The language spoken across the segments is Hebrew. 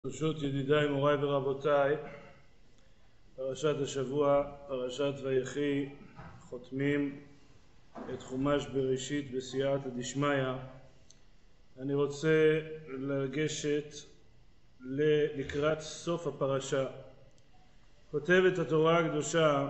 ברשות ידידיי, מוריי ורבותיי, פרשת השבוע, פרשת ויחי, חותמים את חומש בראשית בסייעתא דשמיא. אני רוצה לגשת לקראת סוף הפרשה. כותבת התורה הקדושה: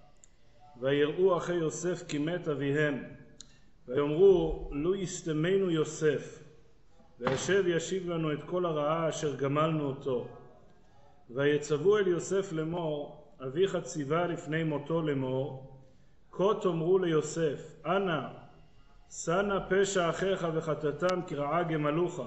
ויראו אחי יוסף כי מת אביהם, ויאמרו לו יסתמנו יוסף, והשב ישיב לנו את כל הרעה אשר גמלנו אותו. ויצוו אל יוסף לאמור, אביך ציווה לפני מותו לאמור, כה תאמרו ליוסף, אנא שנא פשע אחיך וחטאתם כי רעה גמלוך,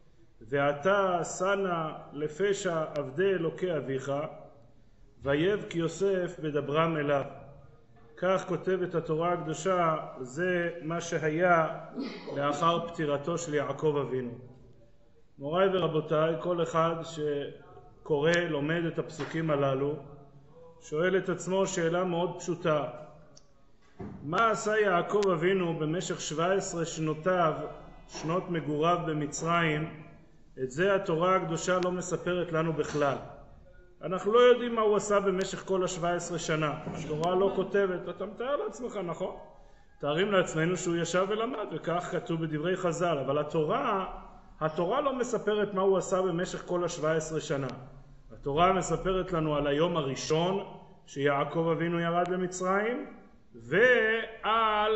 ועתה שנא לפשע עבדי אלוקי אביך, ויבך יוסף בדברם אליו. כך כותבת התורה הקדושה. זה מה שהיה לאחר פטירתו של יעקב אבינו. מוריי ורבותיי, כל אחד שקורא, לומד את הפסוקים הללו, שואל את עצמו שאלה מאוד פשוטה: מה עשה יעקב אבינו במשך 17 שנותיו, שנות מגוריו במצרים? את זה התורה הקדושה לא מספרת לנו בכלל. אנחנו לא יודעים מה הוא עשה במשך כל ה-17 שנה. התורה לא כותבת. אתה מתאר לעצמך, נכון? תארים לעצמנו שהוא ישב ולמד, וכך כתוב בדברי חז"ל. אבל התורה לא מספרת מה הוא עשה במשך כל ה-17 שנה. התורה מספרת לנו על היום הראשון שיעקב אבינו ירד למצרים, ועל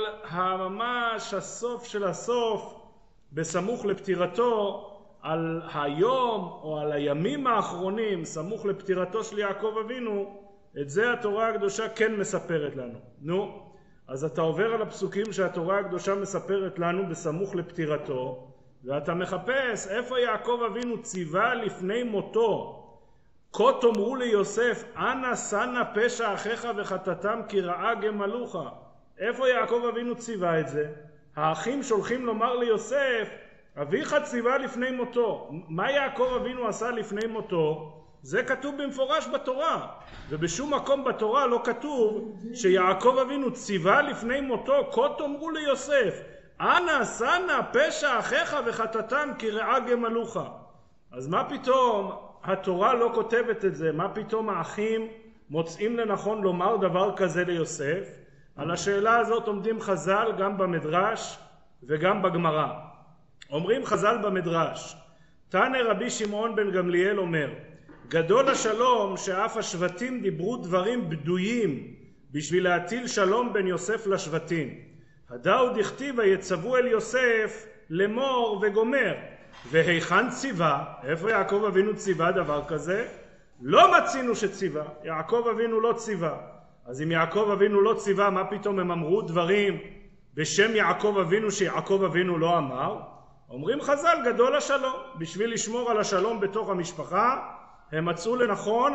ממש הסוף של הסוף, בסמוך לפטירתו, על היום או על הימים האחרונים סמוך לפטירתו של יעקב אבינו. את זה התורה הקדושה כן מספרת לנו. אז אתה עובר על הפסוקים שהתורה הקדושה מספרת לנו בסמוך לפטירתו, ואתה מחפש איפה יעקב אבינו ציווה לפני מותו, כה תאמרו ליוסף, אנא שנא פשע אחיך וחטאתם כי רעה גמלוך. איפה יעקב אבינו ציווה את זה? האחים שולחים לומר ליוסף, אביך ציווה לפני מותו. מה יעקב אבינו עשה לפני מותו? זה כתוב במפורש בתורה, ובשום מקום בתורה לא כתוב שיעקב אבינו ציווה לפני מותו, כה תאמרו ליוסף, אנא שנא פשע אחיך וחטאתם כי רעה גמלוך. אז מה פתאום התורה לא כותבת את זה? מה פתאום האחים מוצאים לנכון לומר דבר כזה ליוסף? על השאלה הזאת עומדים חז"ל גם במדרש וגם בגמרא. אומרים חז"ל במדרש, תנא רבי שמעון בן גמליאל אומר, גדול השלום שאף השבטים דיברו דברים בדויים בשביל להטיל שלום בין יוסף לשבטים. הדאו דכתיב ויצוו אל יוסף לאמור וגומר. והיכן ציווה? איפה יעקב אבינו ציווה דבר כזה? לא מצינו שציווה. יעקב אבינו לא ציווה. אז אם יעקב אבינו לא ציווה, מה פתאום הם אמרו דברים בשם יעקב אבינו שיעקב אבינו לא אמר? אומרים חז"ל, גדול השלום. בשביל לשמור על השלום בתוך המשפחה, הם מצאו לנכון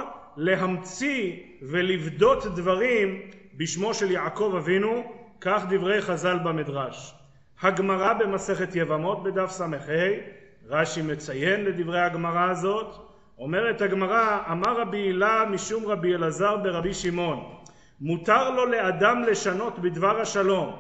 להמציא ולבדות דברים בשמו של יעקב אבינו. כך דברי חז"ל במדרש. הגמרא במסכת יבמות בדף ס"ה, רש"י מציין לדברי הגמרא הזאת, אומרת הגמרא, אמר רבי הילה משום רבי אלעזר ברבי שמעון, מותר לו לאדם לשנות בדבר השלום,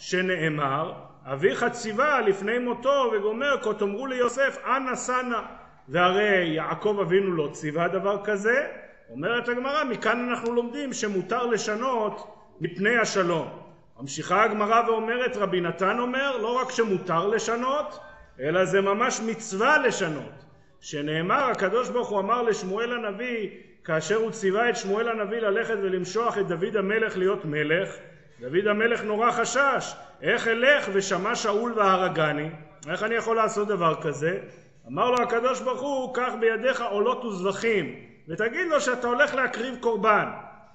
שנאמר, אביך ציווה לפני מותו וגומר, כה תאמרו ליוסף, אנא שנא. והרי יעקב אבינו לא ציווה דבר כזה. אומרת הגמרא, מכאן אנחנו לומדים שמותר לשנות מפני השלום. ממשיכה הגמרא ואומרת, רבי נתן אומר, לא רק שמותר לשנות, אלא זה ממש מצווה לשנות. שנאמר, הקדוש ברוך הוא אמר לשמואל הנביא, כאשר הוא ציווה את שמואל הנביא ללכת ולמשוח את דוד המלך להיות מלך, דוד המלך נורא חשש, איך אלך ושמע שאול והרגני? איך אני יכול לעשות דבר כזה? אמר לו הקדוש ברוך הוא, קח בידיך עולות וזבחים, ותגיד לו שאתה הולך להקריב קורבן.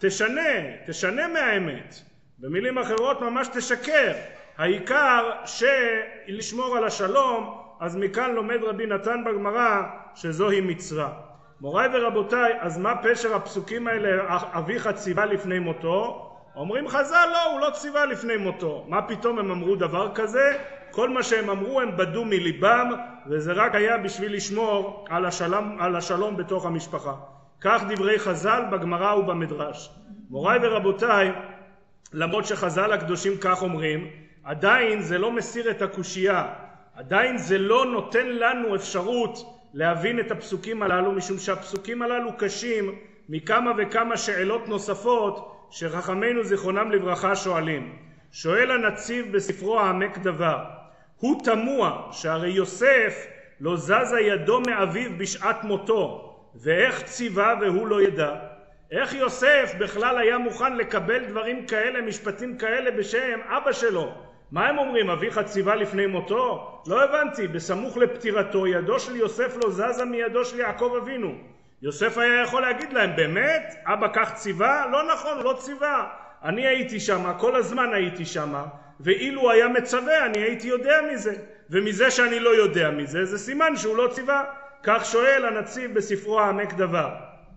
תשנה מהאמת. במילים אחרות ממש תשקר. העיקר שלשמור על השלום. אז מכאן לומד רבי נתן בגמרא שזוהי מצווה. מוריי ורבותיי, אז מה פשר הפסוקים האלה, אביך ציווה לפני מותו? אומרים חז"ל, לא, הוא לא ציווה לפני מותו. מה פתאום הם אמרו דבר כזה? כל מה שהם אמרו הם בדו מליבם, וזה רק היה בשביל לשמור על השלום בתוך המשפחה. כך דברי חז"ל בגמרא ובמדרש. מוריי ורבותיי, למרות שחז"ל הקדושים כך אומרים, עדיין זה לא מסיר את הקושייה, עדיין זה לא נותן לנו אפשרות להבין את הפסוקים הללו, משום שהפסוקים הללו קשים מכמה וכמה שאלות נוספות שחכמינו זיכרונם לברכה שואלים. שואל הנציב בספרו העמק דבר, הוא תמוה שהרי יוסף לא זזה ידו מאביו בשעת מותו, ואיך ציווה והוא לא ידע? איך יוסף בכלל היה מוכן לקבל דברים כאלה, משפטים כאלה בשם אבא שלו? מה הם אומרים? אביך ציווה לפני מותו? לא הבנתי. בסמוך לפטירתו ידו של יוסף לא זזה מידו של יעקב אבינו. יוסף היה יכול להגיד להם, באמת? אבא כך ציווה? לא נכון, לא ציווה. אני הייתי שם, כל הזמן הייתי שם, ואילו היה מצווה אני הייתי יודע מזה, ומזה שאני לא יודע מזה זה סימן שהוא לא ציווה. כך שואל הנציב בספרו העמק דבר.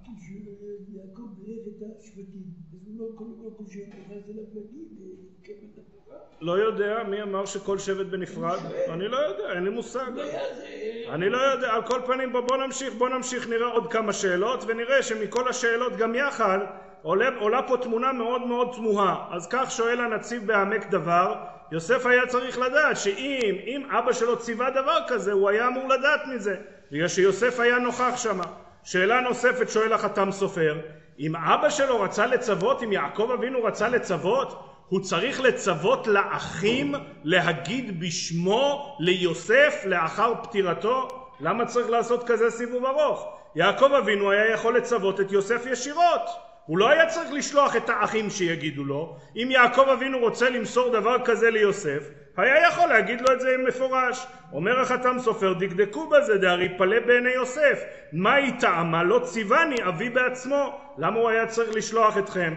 לא יודע, מי אמר שכל שבט בנפרד? אני לא יודע, אין לי מושג. אני לא יודע, על כל פנים בוא נמשיך, נראה עוד כמה שאלות, ונראה שמכל השאלות גם יחד עולה פה תמונה מאוד מאוד תמוהה. אז כך שואל הנציב בעמק דבר, יוסף היה צריך לדעת שאם אבא שלו ציווה דבר כזה, הוא היה אמור לדעת מזה, בגלל שיוסף היה נוכח שם. שאלה נוספת שואל החתם סופר, אם אבא שלו רצה לצוות, אם יעקב אבינו רצה לצוות, הוא צריך לצוות לאחים להגיד בשמו ליוסף לאחר פטירתו? למה צריך לעשות כזה סיבוב ארוך? יעקב אבינו היה יכול לצוות את יוסף ישירות, הוא לא היה צריך לשלוח את האחים שיגידו לו. אם יעקב אבינו רוצה למסור דבר כזה ליוסף, היה יכול להגיד לו את זה מפורש. אומר החתם סופר, דקדקו בזה, דהרי פלא בעיני יוסף, מה היא טעמה? לא ציווני אבי בעצמו. למה הוא היה צריך לשלוח אתכם?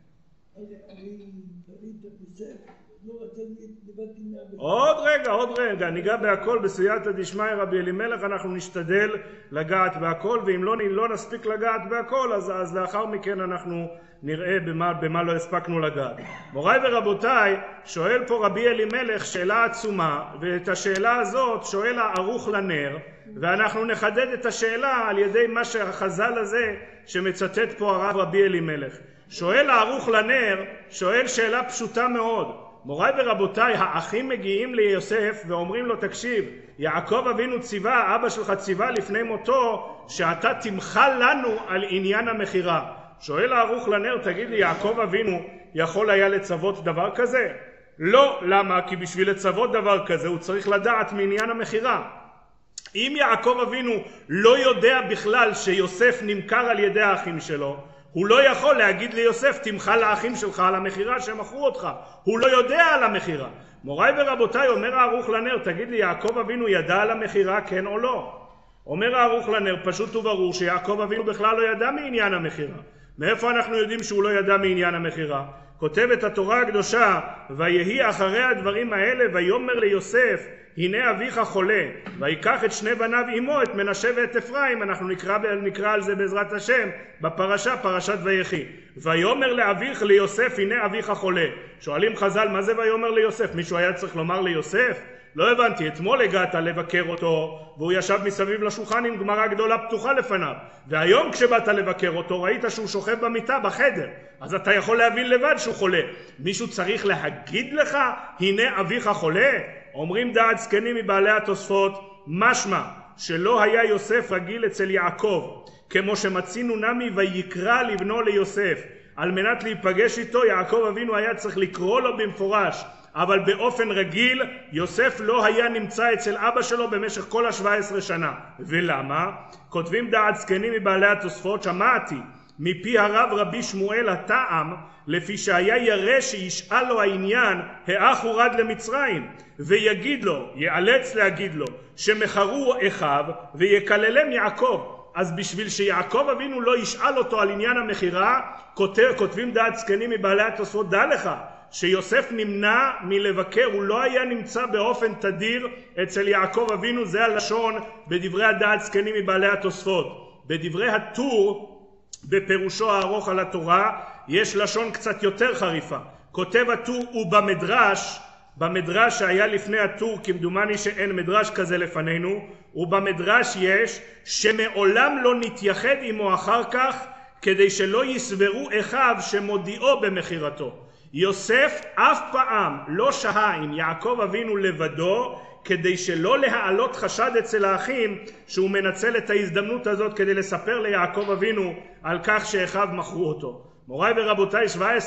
עוד רגע, ניגע בהכל בסייעתא דשמיא רבי אלימלך, אנחנו נשתדל לגעת בהכל, ואם לא נספיק לגעת בהכל, אז לאחר מכן אנחנו נראה במה לא הספקנו לגעת. מוריי ורבותיי, שואל פה רבי אלימלך שאלה עצומה, ואת השאלה הזאת שואל הערוך לנר, ואנחנו נחדד את השאלה על ידי מה שהחז"ל הזה שמצטט פה הרב רבי אלימלך. שואל הערוך לנר, שואל שאלה פשוטה מאוד. מוריי ורבותיי, האחים מגיעים ליוסף ואומרים לו, תקשיב, יעקב אבינו ציווה, אבא שלך ציווה לפני מותו, שאתה תמחל לנו על עניין המחירה. שואל הערוך לנר, תגיד לי, יעקב אבינו יכול היה לצוות דבר כזה? לא. למה? כי בשביל לצוות דבר כזה הוא צריך לדעת מעניין המחירה. אם יעקב אבינו לא יודע בכלל שיוסף נמכר על ידי האחים שלו, הוא לא יכול להגיד ליוסף, תמחל לאחים שלך על המחירה שמכרו אותך. הוא לא יודע על המחירה. מוריי ורבותיי, אומר הערוך לנר, תגיד לי, יעקב אבינו ידע על המחירה, כן או לא? אומר הערוך לנר, פשוט וברור שיעקב אבינו בכלל לא ידע מעניין המחירה. מאיפה אנחנו יודעים שהוא לא ידע מעניין המחירה? כותבת התורה הקדושה, ויהי אחרי הדברים האלה, ויאמר ליוסף, הנה אביך חולה, ויקח את שני בניו עמו, את מנשה ואת אפרים. אנחנו נקרא על זה בעזרת השם בפרשה, פרשת ויחי. ויאמר לאביך ליוסף, הנה אביך חולה. שואלים חז"ל, מה זה ויאמר ליוסף? מישהו היה צריך לומר ליוסף? לא הבנתי. אתמול הגעת לבקר אותו והוא ישב מסביב לשולחן עם גמרא גדולה פתוחה לפניו, והיום כשבאת לבקר אותו ראית שהוא שוכב במיטה בחדר, אז אתה יכול להבין לבד שהוא חולה. מישהו צריך להגיד לך הנה אביך חולה? אומרים דעת זקנים מבעלי התוספות, משמע שלא היה יוסף רגיל אצל יעקב, כמו שמצינו נמי ויקרא לבנו ליוסף. על מנת להיפגש איתו יעקב אבינו היה צריך לקרוא לו במפורש, אבל באופן רגיל יוסף לא היה נמצא אצל אבא שלו במשך כל ה-17 שנה. ולמה? כותבים דעת זקנים מבעלי התוספות, שמעתי מפי הרב רבי שמואל הטעם, לפי שהיה ירא שישאל לו העניין האח הורד למצרים, ויגיד לו, יאלץ להגיד לו, שמחרו אחיו ויקללם יעקב. אז בשביל שיעקב אבינו לא ישאל אותו על עניין המחירה, כותבים דעת זקנים מבעלי התוספות, דע לך שיוסף נמנע מלבקר, הוא לא היה נמצא באופן תדיר אצל יעקב אבינו. זה הלשון בדברי הדעת זקנים מבעלי התוספות. בדברי הטור בפירושו הארוך על התורה יש לשון קצת יותר חריפה. כותב הטור ובמדרש, במדרש שהיה לפני הטור, כמדומני שאין מדרש כזה לפנינו, ובמדרש יש שמעולם לא נתייחד עמו אחר כך, כדי שלא יסברו אחיו שמודיעו במחירתו. יוסף אף פעם לא שהה עם יעקב אבינו לבדו, כדי שלא להעלות חשד אצל האחים שהוא מנצל את ההזדמנות הזאת כדי לספר ליעקב אבינו על כך שאחיו מכרו אותו. מוריי ורבותיי,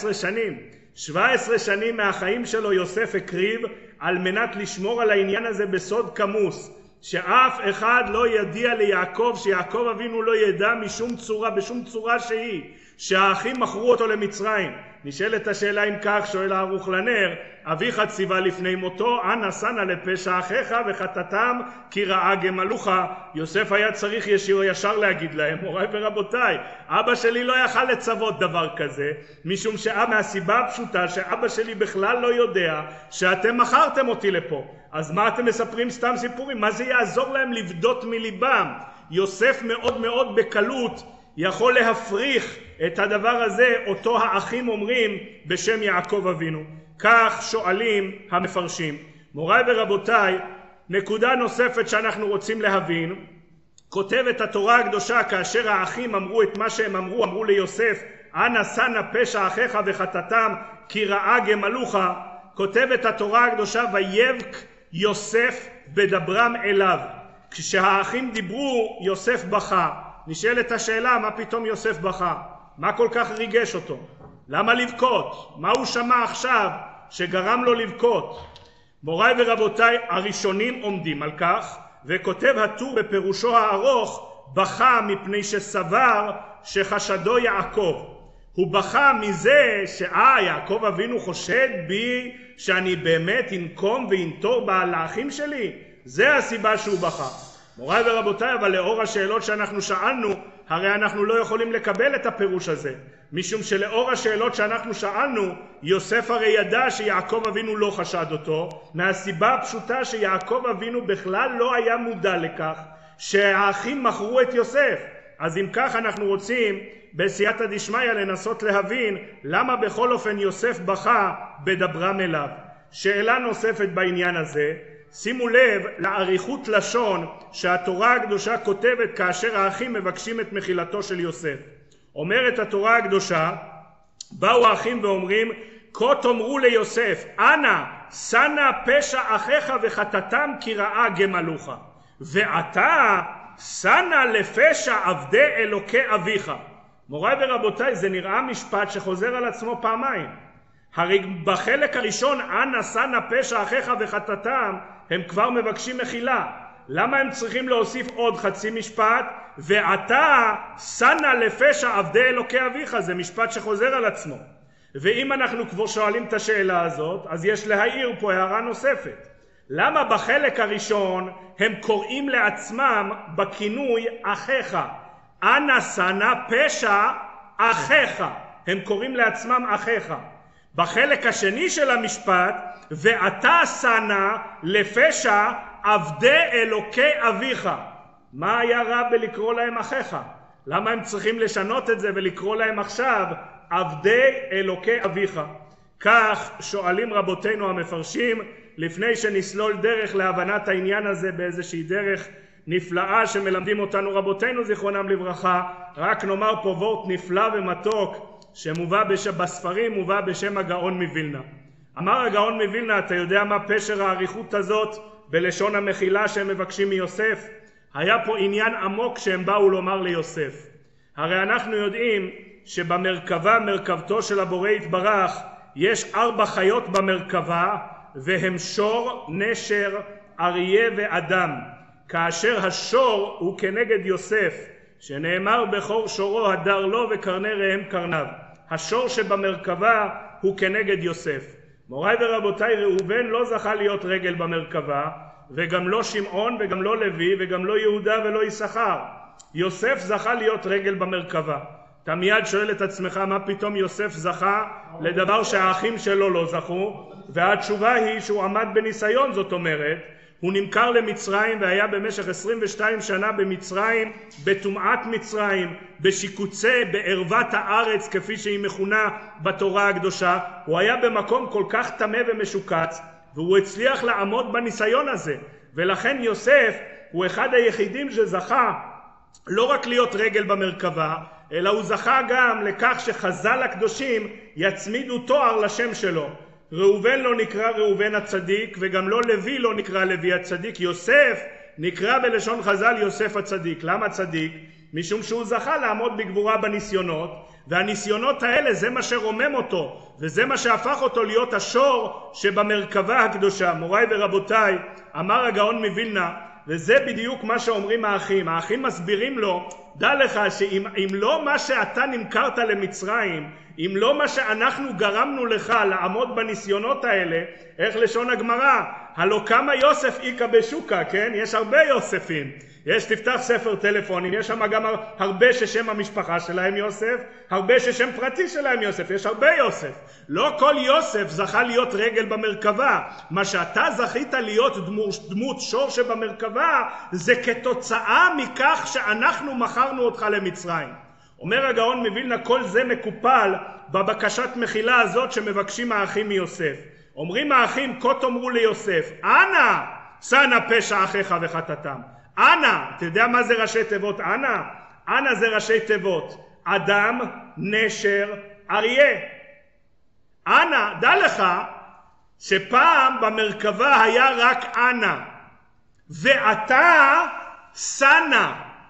17 שנים מהחיים שלו יוסף הקריב על מנת לשמור על העניין הזה בסוד כמוס, שאף אחד לא ידיע ליעקב, שיעקב אבינו לא ידע בשום צורה שהיא, שהאחים מכרו אותו למצרים. נשאלת השאלה אם כך, שואל הערוך לנר, אביך ציווה לפני מותו, אנא שנא לפשע אחיך וחטאתם כי רעה גמלוך. יוסף היה צריך ישר להגיד להם, מוריי ורבותיי, אבא שלי לא יכל לצוות דבר כזה, משום מהסיבה הפשוטה שאבא שלי בכלל לא יודע שאתם מכרתם אותי לפה. אז מה אתם מספרים סתם סיפורים? מה זה יעזור להם לבדות מליבם? יוסף מאוד מאוד בקלות יכול להפריך את הדבר הזה, אותו האחים אומרים בשם יעקב אבינו. כך שואלים המפרשים. מוריי ורבותיי, נקודה נוספת שאנחנו רוצים להבין, כותבת התורה הקדושה כאשר האחים אמרו את מה שהם אמרו ליוסף, אנא שנא פשע אחיך וחטאתם כי רעה גמלוך, כותבת התורה הקדושה, ויבק יוסף בדברם אליו. כשהאחים דיברו יוסף בכה. נשאלת השאלה, מה פתאום יוסף בכה? מה כל כך ריגש אותו? למה לבכות? מה הוא שמע עכשיו שגרם לו לבכות? מוריי ורבותיי, הראשונים עומדים על כך, וכותב הטור בפירושו הארוך, בכה מפני שסבר שחשדו יעקב. הוא בכה מזה יעקב אבינו חושד בי שאני באמת אנקום ואנטור לאחים שלי. זה הסיבה שהוא בכה. מוריי ורבותיי, אבל לאור השאלות שאנחנו שאלנו, הרי אנחנו לא יכולים לקבל את הפירוש הזה, משום שלאור השאלות שאנחנו שאלנו, יוסף הרי ידע שיעקב אבינו לא חשד אותו, מהסיבה הפשוטה שיעקב אבינו בכלל לא היה מודע לכך שהאחים מכרו את יוסף. אז אם כך אנחנו רוצים בסייעתא דשמיא לנסות להבין למה בכל אופן יוסף בכה בדברם אליו. שאלה נוספת בעניין הזה, שימו לב לאריכות לשון שהתורה הקדושה כותבת כאשר האחים מבקשים את מחילתו של יוסף. אומרת התורה הקדושה, באו האחים ואומרים, כה תאמרו ליוסף, אנא שנא פשע אחיך וחטאתם כי רעה גמלוך, ועתה שנא לפשע עבדי אלוקי אביך. מוריי ורבותיי, זה נראה משפט שחוזר על עצמו פעמיים. הרי בחלק הראשון, אנא שנא פשע אחיך וחטאתם, הם כבר מבקשים מחילה. למה הם צריכים להוסיף עוד חצי משפט? ועתה שנא לפשע עבדי אלוקי אביך, זה משפט שחוזר על עצמו. ואם אנחנו כבר שואלים את השאלה הזאת, אז יש להעיר פה הערה נוספת. למה בחלק הראשון הם קוראים לעצמם בכינוי אחיך? אנא שנא פשע אחיך, הם קוראים לעצמם אחיך. בחלק השני של המשפט, ואתה שנא לפשע עבדי אלוקי אביך. מה היה רע בלקרוא להם אחיך? למה הם צריכים לשנות את זה ולקרוא להם עכשיו עבדי אלוקי אביך? כך שואלים רבותינו המפרשים, לפני שנסלול דרך להבנת העניין הזה באיזושהי דרך נפלאה שמלמדים אותנו רבותינו זיכרונם לברכה, רק נאמר פה וורט נפלא ומתוק שמובא בספרים, מובא בשם הגאון מווילנה. אמר הגאון מווילנה, אתה יודע מה פשר האריכות הזאת בלשון המחילה שהם מבקשים מיוסף? היה פה עניין עמוק שהם באו לומר ליוסף. הרי אנחנו יודעים שבמרכבה, מרכבתו של הבורא יתברך, יש 4 חיות במרכבה, והם שור, נשר, אריה ואדם. כאשר השור הוא כנגד יוסף, שנאמר בכור שורו הדר לו וקרני ראם קרניו. השור שבמרכבה הוא כנגד יוסף. מוריי ורבותיי, ראובן לא זכה להיות רגל במרכבה, וגם לא שמעון וגם לא לוי וגם לא יהודה ולא יששכר. יוסף זכה להיות רגל במרכבה. אתה מיד שואל את עצמך, מה פתאום יוסף זכה לדבר שהאחים שלו לא זכו? והתשובה היא שהוא עמד בניסיון, זאת אומרת, הוא נמכר למצרים והיה במשך 22 שנה במצרים, בטומאת מצרים, בשיקוצי, בערוות הארץ כפי שהיא מכונה בתורה הקדושה. הוא היה במקום כל כך טמא ומשוקץ, והוא הצליח לעמוד בניסיון הזה, ולכן יוסף הוא אחד היחידים שזכה לא רק להיות רגל במרכבה, אלא הוא זכה גם לכך שחז"ל הקדושים יצמידו תואר לשם שלו. ראובן לא נקרא ראובן הצדיק, וגם לא לוי לא נקרא לוי הצדיק. יוסף נקרא בלשון חז"ל יוסף הצדיק. למה צדיק? משום שהוא זכה לעמוד בגבורה בניסיונות, והניסיונות האלה זה מה שרומם אותו, וזה מה שהפך אותו להיות השור שבמרכבה הקדושה. מוריי ורבותיי, אמר הגאון מווילנה, וזה בדיוק מה שאומרים האחים. האחים מסבירים לו, דע לך שאם לא מה שאתה נמכרת למצרים, אם לא מה שאנחנו גרמנו לך לעמוד בניסיונות האלה, איך לשון הגמרא? הלא כמה יוסף איקה בשוקה, כן? יש הרבה יוספים. תפתח ספר טלפונים, יש שם גם הרבה ששם המשפחה שלהם יוסף, הרבה ששם פרטי שלהם יוסף, יש הרבה יוסף. לא כל יוסף זכה להיות רגל במרכבה. מה שאתה זכית להיות דמות שור שבמרכבה, זה כתוצאה מכך שאנחנו מכרנו אותך למצרים. אומר הגאון מווילנה, כל זה מקופל בבקשת מחילה הזאת שמבקשים האחים מיוסף. אומרים האחים, כה תאמרו ליוסף, אנא שנא פשע אחיך וחטאתם. אנא, אתה יודע מה זה ראשי תיבות אנא? אנא זה ראשי תיבות אדם, נשר, אריה. אנא, דע לך שפעם במרכבה היה רק אנא, ואתה שנא.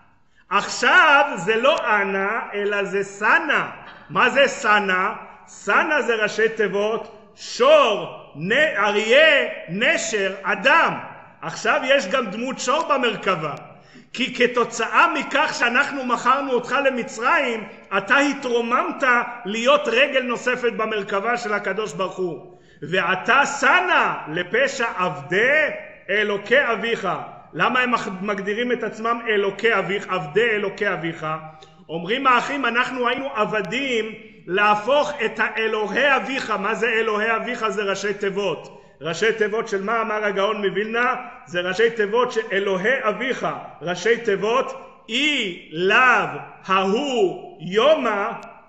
עכשיו זה לא אנא אלא זה שנא. מה זה שנא? שנא זה ראשי תיבות שור, אריה, נשר, אדם. עכשיו יש גם דמות שור במרכבה, כי כתוצאה מכך שאנחנו מכרנו אותך למצרים, אתה התרוממת להיות רגל נוספת במרכבה של הקדוש ברוך הוא. ואתה שנא לפשע עבדי אלוקי אביך. למה הם מגדירים את עצמם אלוקי אביך, עבדי אלוקי אביך? אומרים האחים, אנחנו היינו עבדים להפוך את האלוהי אביך. מה זה אלוהי אביך? זה ראשי תיבות. ראשי תיבות של מה אמר הגאון מווילנה? זה ראשי תיבות של אלוהי אביך. ראשי תיבות אי לאו ההוא יומא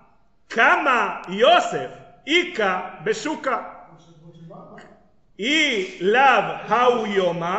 כמה יוסף איקה בשוקה. אי לאו ההוא יומא,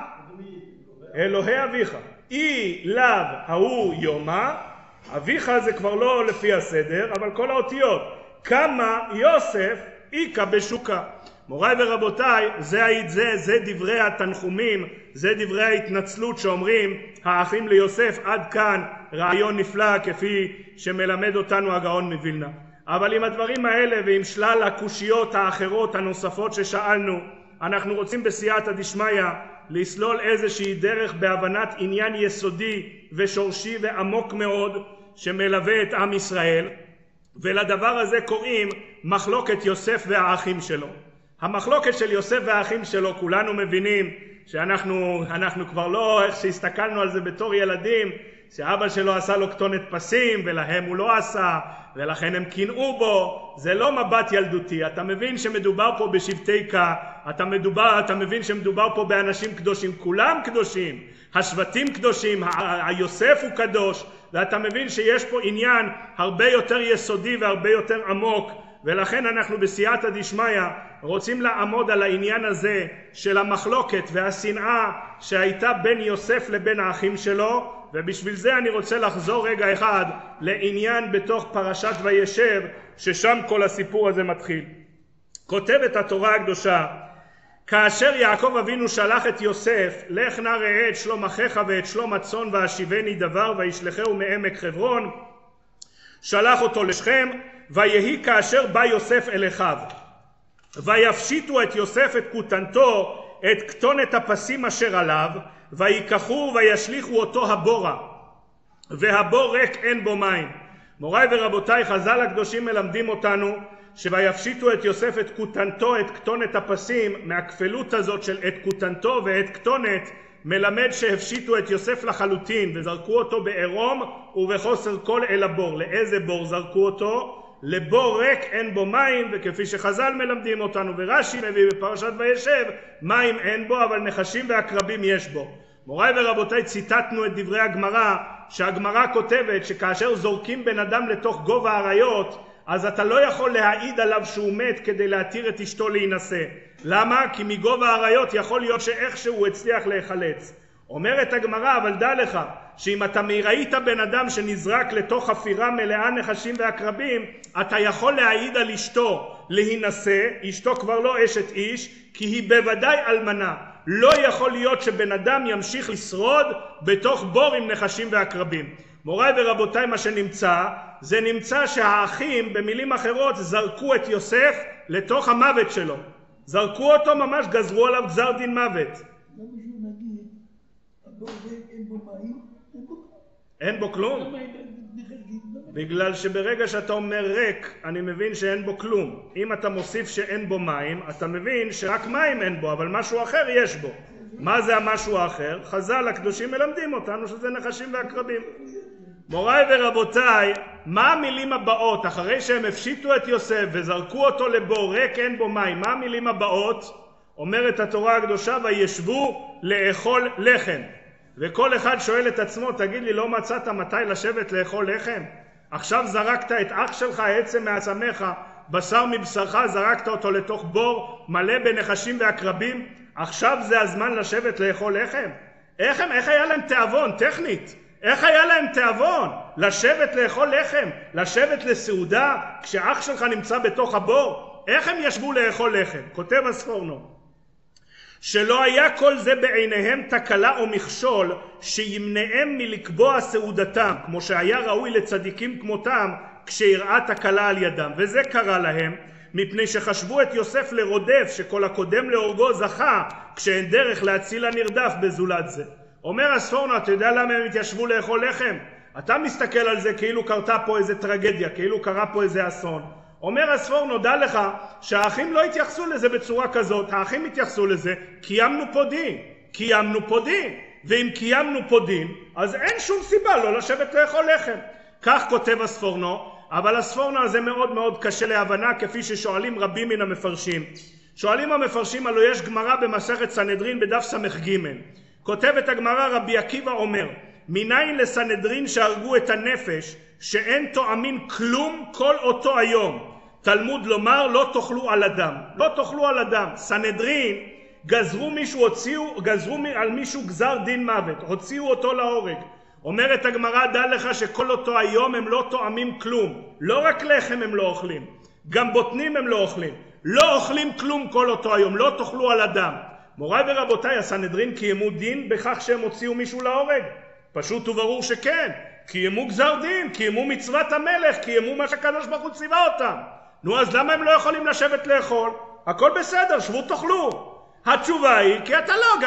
אלוהי אביך. אי לאו ההוא יומא, אביך זה כבר לא לפי הסדר, אבל כל האותיות. כמה יוסף איקה בשוקה. מוריי ורבותיי, זה דברי התנחומים, זה דברי ההתנצלות שאומרים האחים ליוסף. עד כאן רעיון נפלא כפי שמלמד אותנו הגאון מווילנה. אבל עם הדברים האלה ועם שלל הקושיות האחרות הנוספות ששאלנו, אנחנו רוצים בסייעתא דשמיא לסלול איזושהי דרך בהבנת עניין יסודי ושורשי ועמוק מאוד שמלווה את עם ישראל, ולדבר הזה קוראים מחלוקת יוסף והאחים שלו. המחלוקת של יוסף והאחים שלו, כולנו מבינים שאנחנו כבר לא, איך שהסתכלנו על זה בתור ילדים, שאבא שלו עשה לו כתונת פסים ולהם הוא לא עשה, ולכן הם קינאו בו. זה לא מבט ילדותי. אתה מבין שמדובר פה בשבטי קה, אתה מבין שמדובר פה באנשים קדושים, כולם קדושים, השבטים קדושים, היוסף הוא קדוש, ואתה מבין שיש פה עניין הרבה יותר יסודי והרבה יותר עמוק. ולכן אנחנו בסייעתא דשמיא רוצים לעמוד על העניין הזה של המחלוקת והשנאה שהייתה בין יוסף לבין האחים שלו. ובשביל זה אני רוצה לחזור רגע אחד לעניין בתוך פרשת וישב, ששם כל הסיפור הזה מתחיל. כותבת התורה הקדושה, כאשר יעקב אבינו שלח את יוסף, לך נא ראה את שלום אחיך ואת שלום הצאן והשיבני דבר וישלחהו מעמק חברון, שלח אותו לשכם. ויהי כאשר בא יוסף אל אחיו, ויפשיטו את יוסף את כותנתו, את כתונת הפסים אשר עליו, ויקחו וישליכו אותו הבורה, והבור ריק אין בו מים. מוריי ורבותיי, חז"ל הקדושים מלמדים אותנו שויפשיטו את יוסף את כותנתו, את כתונת הפסים. מהכפלות הזאת של את כותנתו ואת כתונת מלמד שהפשיטו את יוסף לחלוטין וזרקו אותו בעירום ובחוסר כל אל הבור. לאיזה בור זרקו אותו? לבור ריק אין בו מים, וכפי שחז"ל מלמדים אותנו ורש"י מביא בפרשת וישב, מים אין בו אבל נחשים ועקרבים יש בו. מוריי ורבותיי, ציטטנו את דברי הגמרא, שהגמרא כותבת שכאשר זורקים בן אדם לתוך גובה האריות, אז אתה לא יכול להעיד עליו שהוא מת כדי להתיר את אשתו להינשא. למה? כי מגובה האריות יכול להיות שאיכשהו הצליח להיחלץ. אומרת הגמרא, אבל דע לך שאם אתה ראית בן אדם שנזרק לתוך חפירה מלאה נחשים ועקרבים, אתה יכול להעיד על אשתו להינשא, אשתו כבר לא אשת איש, כי היא בוודאי אלמנה. לא יכול להיות שבן אדם ימשיך לשרוד בתוך בור עם נחשים ועקרבים. מוריי ורבותיי, מה שנמצא, זה נמצא שהאחים, במילים אחרות, זרקו את יוסף לתוך המוות שלו. זרקו אותו ממש, גזרו עליו גזר דין מוות. אין בו כלום? בגלל שברגע שאתה אומר ריק, אני מבין שאין בו כלום. אם אתה מוסיף שאין בו מים, אתה מבין שרק מים אין בו, אבל משהו אחר יש בו. מה זה המשהו האחר? חז"ל הקדושים מלמדים אותנו שזה נחשים ועקרבים. מוריי ורבותיי, מה המילים הבאות? אחרי שהם הפשיטו את יוסף וזרקו אותו לבור ריק אין בו מים, מה המילים הבאות? אומרת התורה הקדושה, וישבו לאכול לחם. וכל אחד שואל את עצמו, תגיד לי, לא מצאת מתי לשבת לאכול לחם? עכשיו זרקת את אח שלך, עצם מעצמך, בשר מבשרך, זרקת אותו לתוך בור מלא בנחשים ועקרבים, עכשיו זה הזמן לשבת לאכול לחם? איך היה להם תיאבון, טכנית? איך היה להם תיאבון? לשבת לאכול לחם, לשבת לסעודה, כשאח שלך נמצא בתוך הבור? איך הם ישבו לאכול לחם? כותב הספורנו, שלא היה כל זה בעיניהם תקלה או מכשול שימנעם מלקבוע סעודתם, כמו שהיה ראוי לצדיקים כמותם כשיראה תקלה על ידם. וזה קרה להם מפני שחשבו את יוסף לרודף, שכל הקודם להורגו זכה, כשאין דרך להציל הנרדף בזולת זה. אומר הספורנו, אתה יודע למה הם התיישבו לאכול לחם? אתה מסתכל על זה כאילו קרתה פה איזה טרגדיה, כאילו קרה פה איזה אסון. אומר הספור, נודע לך שהאחים לא התייחסו לזה בצורה כזאת. האחים התייחסו לזה, קיימנו פה דין, קיימנו פה דין. ואם קיימנו פה דין, אז אין שום סיבה לא לשבת לאכול לחם. כך כותב הספורנו, אבל הספורנו הזה מאוד מאוד קשה להבנה, כפי ששואלים רבים מן המפרשים. שואלים המפרשים, הלוא יש גמרא במסכת סנהדרין בדף ס"ג. כותבת הגמרא, רבי עקיבא אומר, מניין לסנהדרין שהרגו את הנפש, שאין תואמין כלום כל אותו היום. תלמוד לומר, לא תאכלו על אדם. לא תאכלו על אדם. סנהדרין גזרו על מישהו גזר דין מוות, הוציאו אותו להורג. אומרת הגמרא, דע לך שכל אותו היום הם לא תואמים כלום. לא רק לחם הם לא אוכלים, גם בוטנים הם לא אוכלים. לא אוכלים כלום כל אותו היום, לא תאכלו על אדם. מוריי ורבותיי, הסנהדרין קיימו דין בכך שהם הוציאו מישהו להורג? פשוט וברור שכן. קיימו גזר דין, קיימו מצוות המלך, קיימו מה שהקדוש ברוך הוא ציווה אותם. נו, אז למה הם לא יכולים לשבת לאכול? הכל בסדר, שבו תאכלו. התשובה היא, כי אתה לא,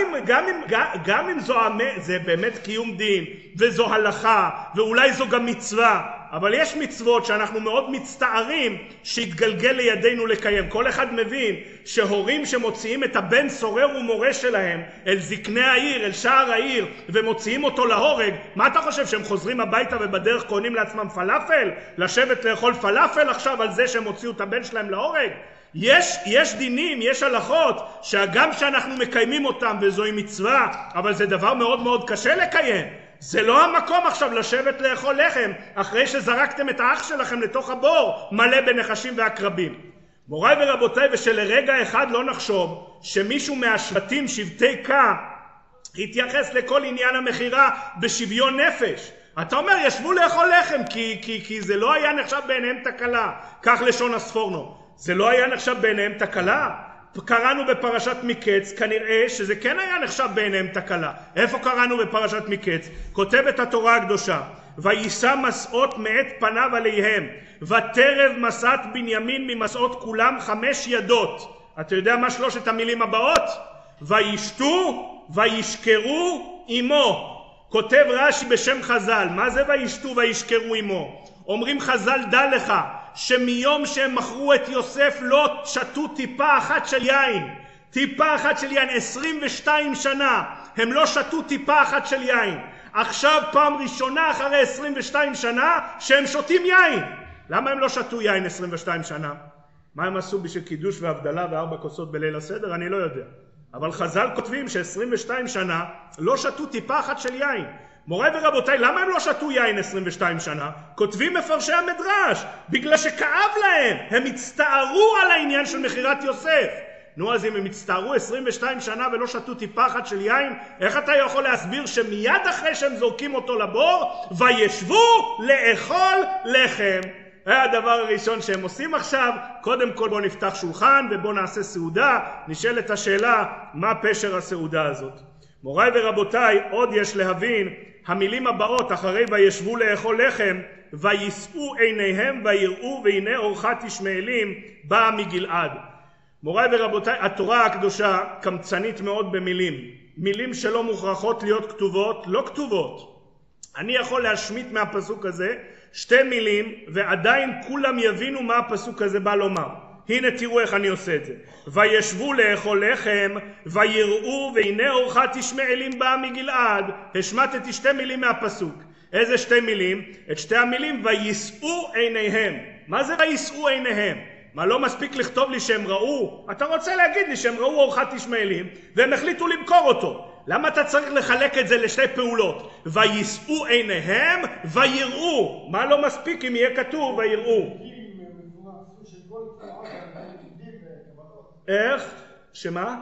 גם אם זה באמת קיום דין, וזו הלכה, ואולי זו גם מצווה, אבל יש מצוות שאנחנו מאוד מצטערים שהתגלגל לידינו לקיים. כל אחד מבין שהורים שמוציאים את הבן סורר ומורה שלהם אל זקני העיר, אל שער העיר, ומוציאים אותו להורג, מה אתה חושב, שהם חוזרים הביתה ובדרך קונים לעצמם פלאפל? לשבת לאכול פלאפל עכשיו על זה שהם הוציאו את הבן שלהם להורג? יש דינים, יש הלכות, שגם שאנחנו מקיימים אותם וזוהי מצווה, אבל זה דבר מאוד מאוד קשה לקיים. זה לא המקום עכשיו לשבת לאכול לחם אחרי שזרקתם את האח שלכם לתוך הבור מלא בנחשים ועקרבים. מוריי ורבותיי, ושלרגע אחד לא נחשוב שמישהו מהשבטים, שבטי קה, התייחס לכל עניין המחירה בשוויון נפש. אתה אומר, ישבו לאכול לחם כי זה לא היה נחשב בעיניהם תקלה. כך לשון הספורנו. זה לא היה נחשב בעיניהם תקלה? קראנו בפרשת מקץ, כנראה שזה כן היה נחשב בעיניהם תקלה. איפה קראנו בפרשת מקץ? כותבת התורה הקדושה, וישא מסעות מאת פניו עליהם, ותרב מסעת בנימין ממסעות כולם 5 ידות. אתה יודע מה 3 המילים הבאות? וישתו וישכרו עמו. כותב רש"י בשם חז"ל, מה זה וישתו וישכרו עמו? אומרים חז"ל, דע לך שמיום שהם מכרו את יוסף לא שתו טיפה אחת של יין. טיפה אחת של יין, 22 שנה הם לא שתו טיפה אחת של יין. עכשיו פעם ראשונה אחרי 22 שנה שהם שותים יין. למה הם לא שתו יין 22 שנה? מה הם עשו בשביל קידוש והבדלה ו4 כוסות בליל הסדר? אני לא יודע. אבל חז"ל כותבים ש22 שנה לא שתו טיפה אחת של יין. מוריי ורבותיי, למה הם לא שתו יין 22 שנה? כותבים מפרשי המדרש, בגלל שכאב להם, הם הצטערו על העניין של מחירת יוסף. נו, אז אם הם הצטערו 22 שנה ולא שתו טיפה אחת של יין, איך אתה יכול להסביר שמיד אחרי שהם זורקים אותו לבור, וישבו לאכול לחם? זה הדבר הראשון שהם עושים עכשיו. קודם כל בוא נפתח שולחן ובוא נעשה סעודה. נשאלת השאלה, מה פשר הסעודה הזאת? מוריי ורבותיי, עוד יש להבין, המילים הבאות אחרי וישבו לאכול לחם, ויסעו עיניהם ויראו והנה אורחת ישמעאלים באה מגלעד. מוריי ורבותיי, התורה הקדושה קמצנית מאוד במילים. מילים שלא מוכרחות להיות כתובות, לא כתובות. אני יכול להשמיט מהפסוק הזה שתי מילים ועדיין כולם יבינו מה הפסוק הזה בא לומר. הנה תראו איך אני עושה את זה. וישבו לאכול לחם ויראו והנה אורחת ישמעאלים באה מגלעד. השמטתי שתי מילים מהפסוק. איזה שתי מילים? את שתי המילים ויסעו עיניהם. מה זה ויסעו עיניהם? מה, לא מספיק לכתוב לי שהם ראו? אתה רוצה להגיד לי שהם ראו אורחת ישמעאלים והם החליטו למכור אותו. למה אתה צריך לחלק את זה לשתי פעולות? ויסעו עיניהם ויראו. מה לא מספיק אם יהיה כתוב ויראו? איך? שמה?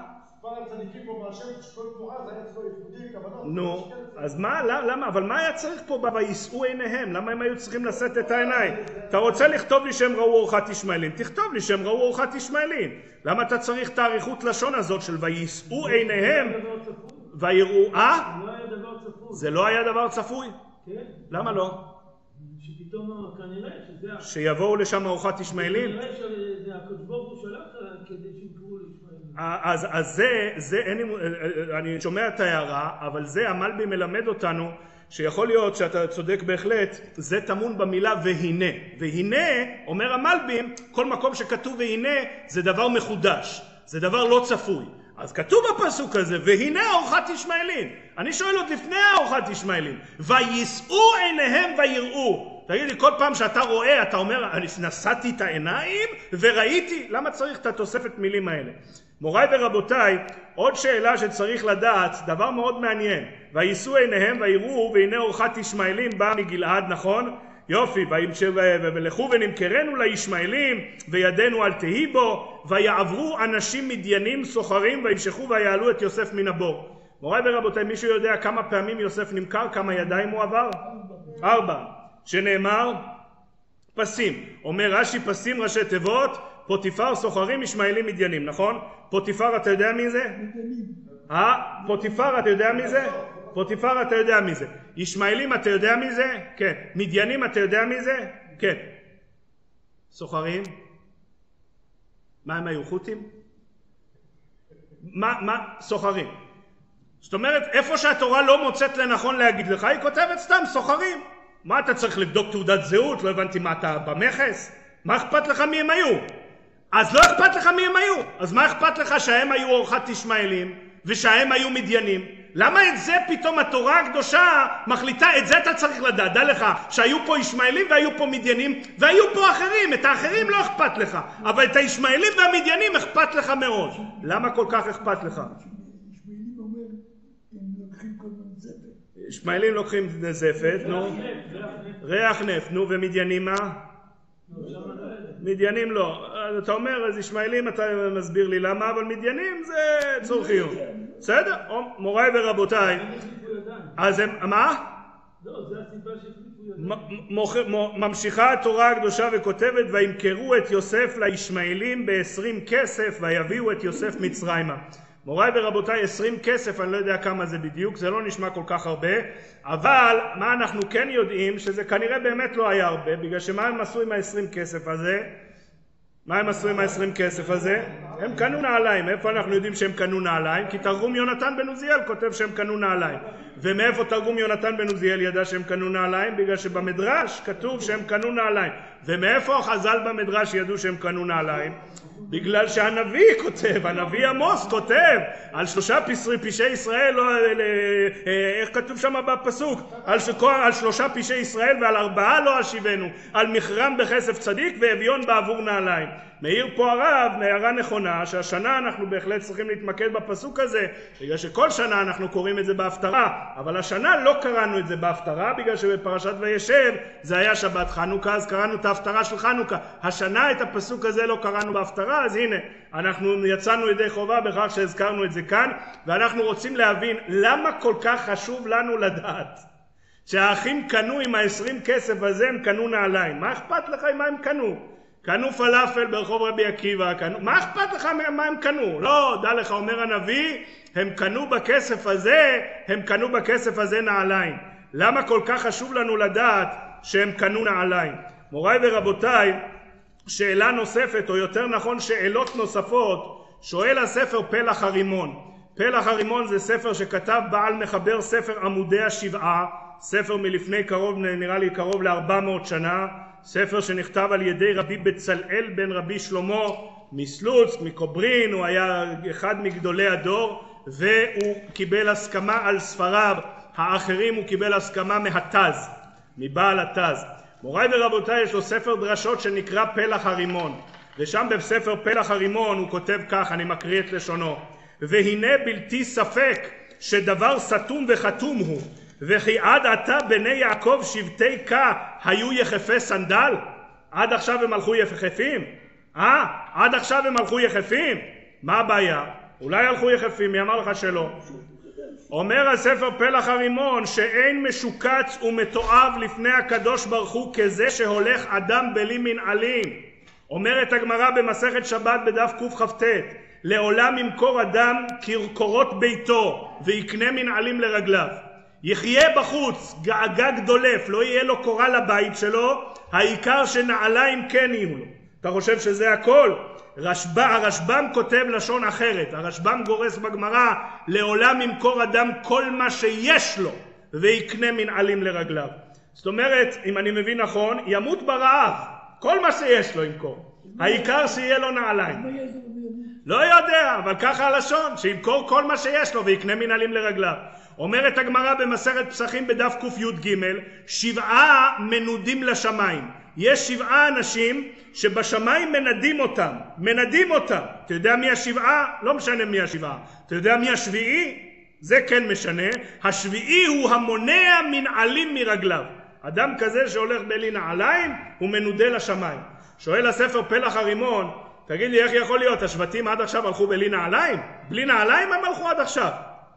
נו, אז מה? למה? אבל מה היה צריך פה ויסעו עיניהם? למה הם היו צריכים לשאת את העיניים? אתה רוצה לכתוב לי שהם ראו אורחת ישמעאלים? תכתוב לי שהם ראו אורחת ישמעאלים. למה אתה צריך את האריכות לשון הזאת של ויסעו עיניהם ויראו? זה לא היה דבר צפוי? למה לא? שפתאום כנראה שזה... שיבואו לשם אורחת ישמעאלים? כנראה שזה הקדוש ברוך הוא שלח כדי שיקראו לישמעאלים. אז זה, אני שומע את ההערה, אבל זה המלבי מלמד אותנו שיכול להיות שאתה צודק בהחלט, זה טמון במילה והנה. והנה, אומר המלבים, כל מקום שכתוב והנה זה דבר מחודש, זה דבר לא צפוי. אז כתוב בפסוק הזה, והנה אורחת ישמעאלים. אני שואל עוד לפני אורחת ישמעאלים, ויסעו עיניהם ויראו. תגיד לי, כל פעם שאתה רואה, אתה אומר, אני נשאתי את העיניים וראיתי. למה צריך את התוספת מילים האלה? מוריי ורבותיי, עוד שאלה שצריך לדעת, דבר מאוד מעניין. ויסעו עיניהם ויראו, והנה אורחת ישמעאלים באה מגלעד, נכון? יופי, ולכו ונמכרנו לישמעאלים וידנו אל תהי בו, ויעברו אנשים מדיינים סוחרים וימשכו ויעלו את יוסף מן הבור. מוריי ורבותיי, מישהו יודע כמה פעמים יוסף נמכר, כמה ידיים הוא עבר? 4. שנאמר פסים. אומר רש"י, פסים ראשי תיבות, פוטיפר סוחרים ישמעאלים מדיינים, נכון? פוטיפר אתה יודע מי זה? פוטיפר אתה יודע מי זה? פוטיפר אתה יודע מי זה? ישמעאלים אתה יודע מי זה? כן. מדיינים אתה יודע מי זה? כן. סוחרים? מה הם היו, חותים? מה? סוחרים. זאת אומרת, איפה שהתורה לא מוצאת לנכון להגיד לך, היא כותבת סתם סוחרים. מה אתה צריך לבדוק תעודת זהות? לא הבנתי, מה אתה במכס? מה אכפת לך מי הם היו? אז לא אכפת לך מי הם היו. אז מה אכפת לך שהם היו אורחת ישמעאלים ושהם היו מדיינים? למה את זה פתאום התורה הקדושה מחליטה? את זה אתה צריך לדעת. דע לך שהיו פה ישמעאלים והיו פה מדיינים והיו פה אחרים. את האחרים לא אכפת לך, אבל את הישמעאלים והמדיינים אכפת לך מאוד. למה כל כך אכפת לך? ישמעאלים לוקחים זפת, נו, ריח נפט, נו, ומדיינים מה? מדיינים לא. אתה אומר, אז ישמעאלים אתה מסביר לי למה, אבל מדיינים זה צורכיות. בסדר? מוריי ורבותיי, אז הם, מה? לא, זה הסיבה שהחליפו ידיים. ממשיכה התורה הקדושה וכותבת, וימכרו את יוסף לישמעאלים ב20 כסף ויביאו את יוסף מצרימה. מוריי ורבותיי, 20 כסף, אני לא יודע כמה זה בדיוק, זה לא נשמע כל כך הרבה, אבל מה אנחנו כן יודעים? שזה כנראה באמת לא היה הרבה, בגלל שמה הם עשו עם ה-20 כסף הזה? מה הם עשו עם ה-20 כסף הזה? הם קנו נעליים. איפה אנחנו יודעים שהם קנו נעליים? כי תרגום יונתן בן עוזיאל כותב שהם קנו נעליים. ומאיפה תרגום יונתן בן עוזיאל ידע שהם קנו נעליים? בגלל שבמדרש כתוב שהם קנו נעליים. ומאיפה החז"ל במדרש ידעו שהם קנו נעליים? בגלל שהנביא כותב, הנביא עמוס כותב על 3 פשעי ישראל, איך כתוב שם בפסוק? על 3 פשעי ישראל ועל 4 לא אשיבנו, על מחרם בכסף צדיק ואביון בעבור נעליים. מאיר פה הרב הערה נכונה, שהשנה אנחנו בהחלט צריכים להתמקד בפסוק הזה, בגלל שכל שנה אנחנו קוראים את זה בהפטרה, אבל השנה לא קראנו את זה בהפטרה, בגלל שבפרשת וישב זה היה שבת חנוכה, אז קראנו את ההפטרה של חנוכה. השנה את הפסוק הזה לא קראנו בהפטרה, אז הנה, אנחנו יצאנו ידי חובה בכך שהזכרנו את זה כאן, ואנחנו רוצים להבין למה כל כך חשוב לנו לדעת שהאחים קנו עם ה-20 כסף הזה, הם קנו נעליים. מה אכפת לך עם מה הם קנו? קנו פלאפל ברחוב רבי עקיבא, מה אכפת לך מה הם קנו? לא, דע לך, אומר הנביא, הם קנו בכסף הזה נעליים. למה כל כך חשוב לנו לדעת שהם קנו נעליים? מוריי ורבותיי, שאלה נוספת, או יותר נכון שאלות נוספות, שואל הספר פלח הרימון. פלח הרימון זה ספר שכתב בעל מחבר ספר עמודי השבעה, ספר מלפני נראה לי קרוב ל-400 שנה, ספר שנכתב על ידי רבי בצלאל בן רבי שלמה מסלוצק, מקוברין, הוא היה אחד מגדולי הדור, והוא קיבל הסכמה על ספריו האחרים, הוא קיבל הסכמה מהתז, מבעל התז. מוריי ורבותיי, יש לו ספר דרשות שנקרא פלח הרימון, ושם בספר פלח הרימון הוא כותב כך, אני מקריא את לשונו: והנה בלתי ספק שדבר סתום וחתום הוא, וכי עד עתה בני יעקב שבטי כה היו יחפי סנדל? עד עכשיו הם הלכו יחפים? עד עכשיו הם הלכו יחפים? מה הבעיה? אולי הלכו יחפים, מי אמר לך שלא? אומר הספר פלח הרימון שאין משוקץ ומתועב לפני הקדוש ברוך הוא כזה שהולך אדם בלי מנעלים. אומרת הגמרא במסכת שבת בדף קכ"ט: לעולם ימכור אדם כרכורות ביתו ויקנה מנעלים לרגליו. יחיה בחוץ, גג דולף, לא יהיה לו קורה לבית שלו, העיקר שנעליים כן יהיו לו. אתה חושב שזה הכל? הרשב"ם כותב לשון אחרת. הרשב"ם גורס בגמרא: לעולם ימכור אדם כל מה שיש לו ויקנה מנעלים לרגליו. זאת אומרת, אם אני מבין נכון, ימות ברעב, כל מה שיש לו ימכור, העיקר שיהיה לו נעליים. לא יודע, אבל ככה הלשון, שימכור כל מה שיש לו ויקנה מנעלים לרגליו. אומרת הגמרא במסכת פסחים בדף קי"ג: 7 מנודים לשמיים. יש 7 אנשים שבשמיים מנדים אותם. אתה יודע מי השבעה? לא משנה מי השבעה. אתה יודע מי השביעי? זה כן משנה. השביעי הוא המונע מנעלים מרגליו. אדם כזה שהולך בלי נעליים הוא מנודה לשמיים. שואל הספר פלח הרימון, תגיד לי, איך יכול להיות? השבטים עד עכשיו הלכו בלי נעליים? בלי נעליים הם הלכו עד עכשיו.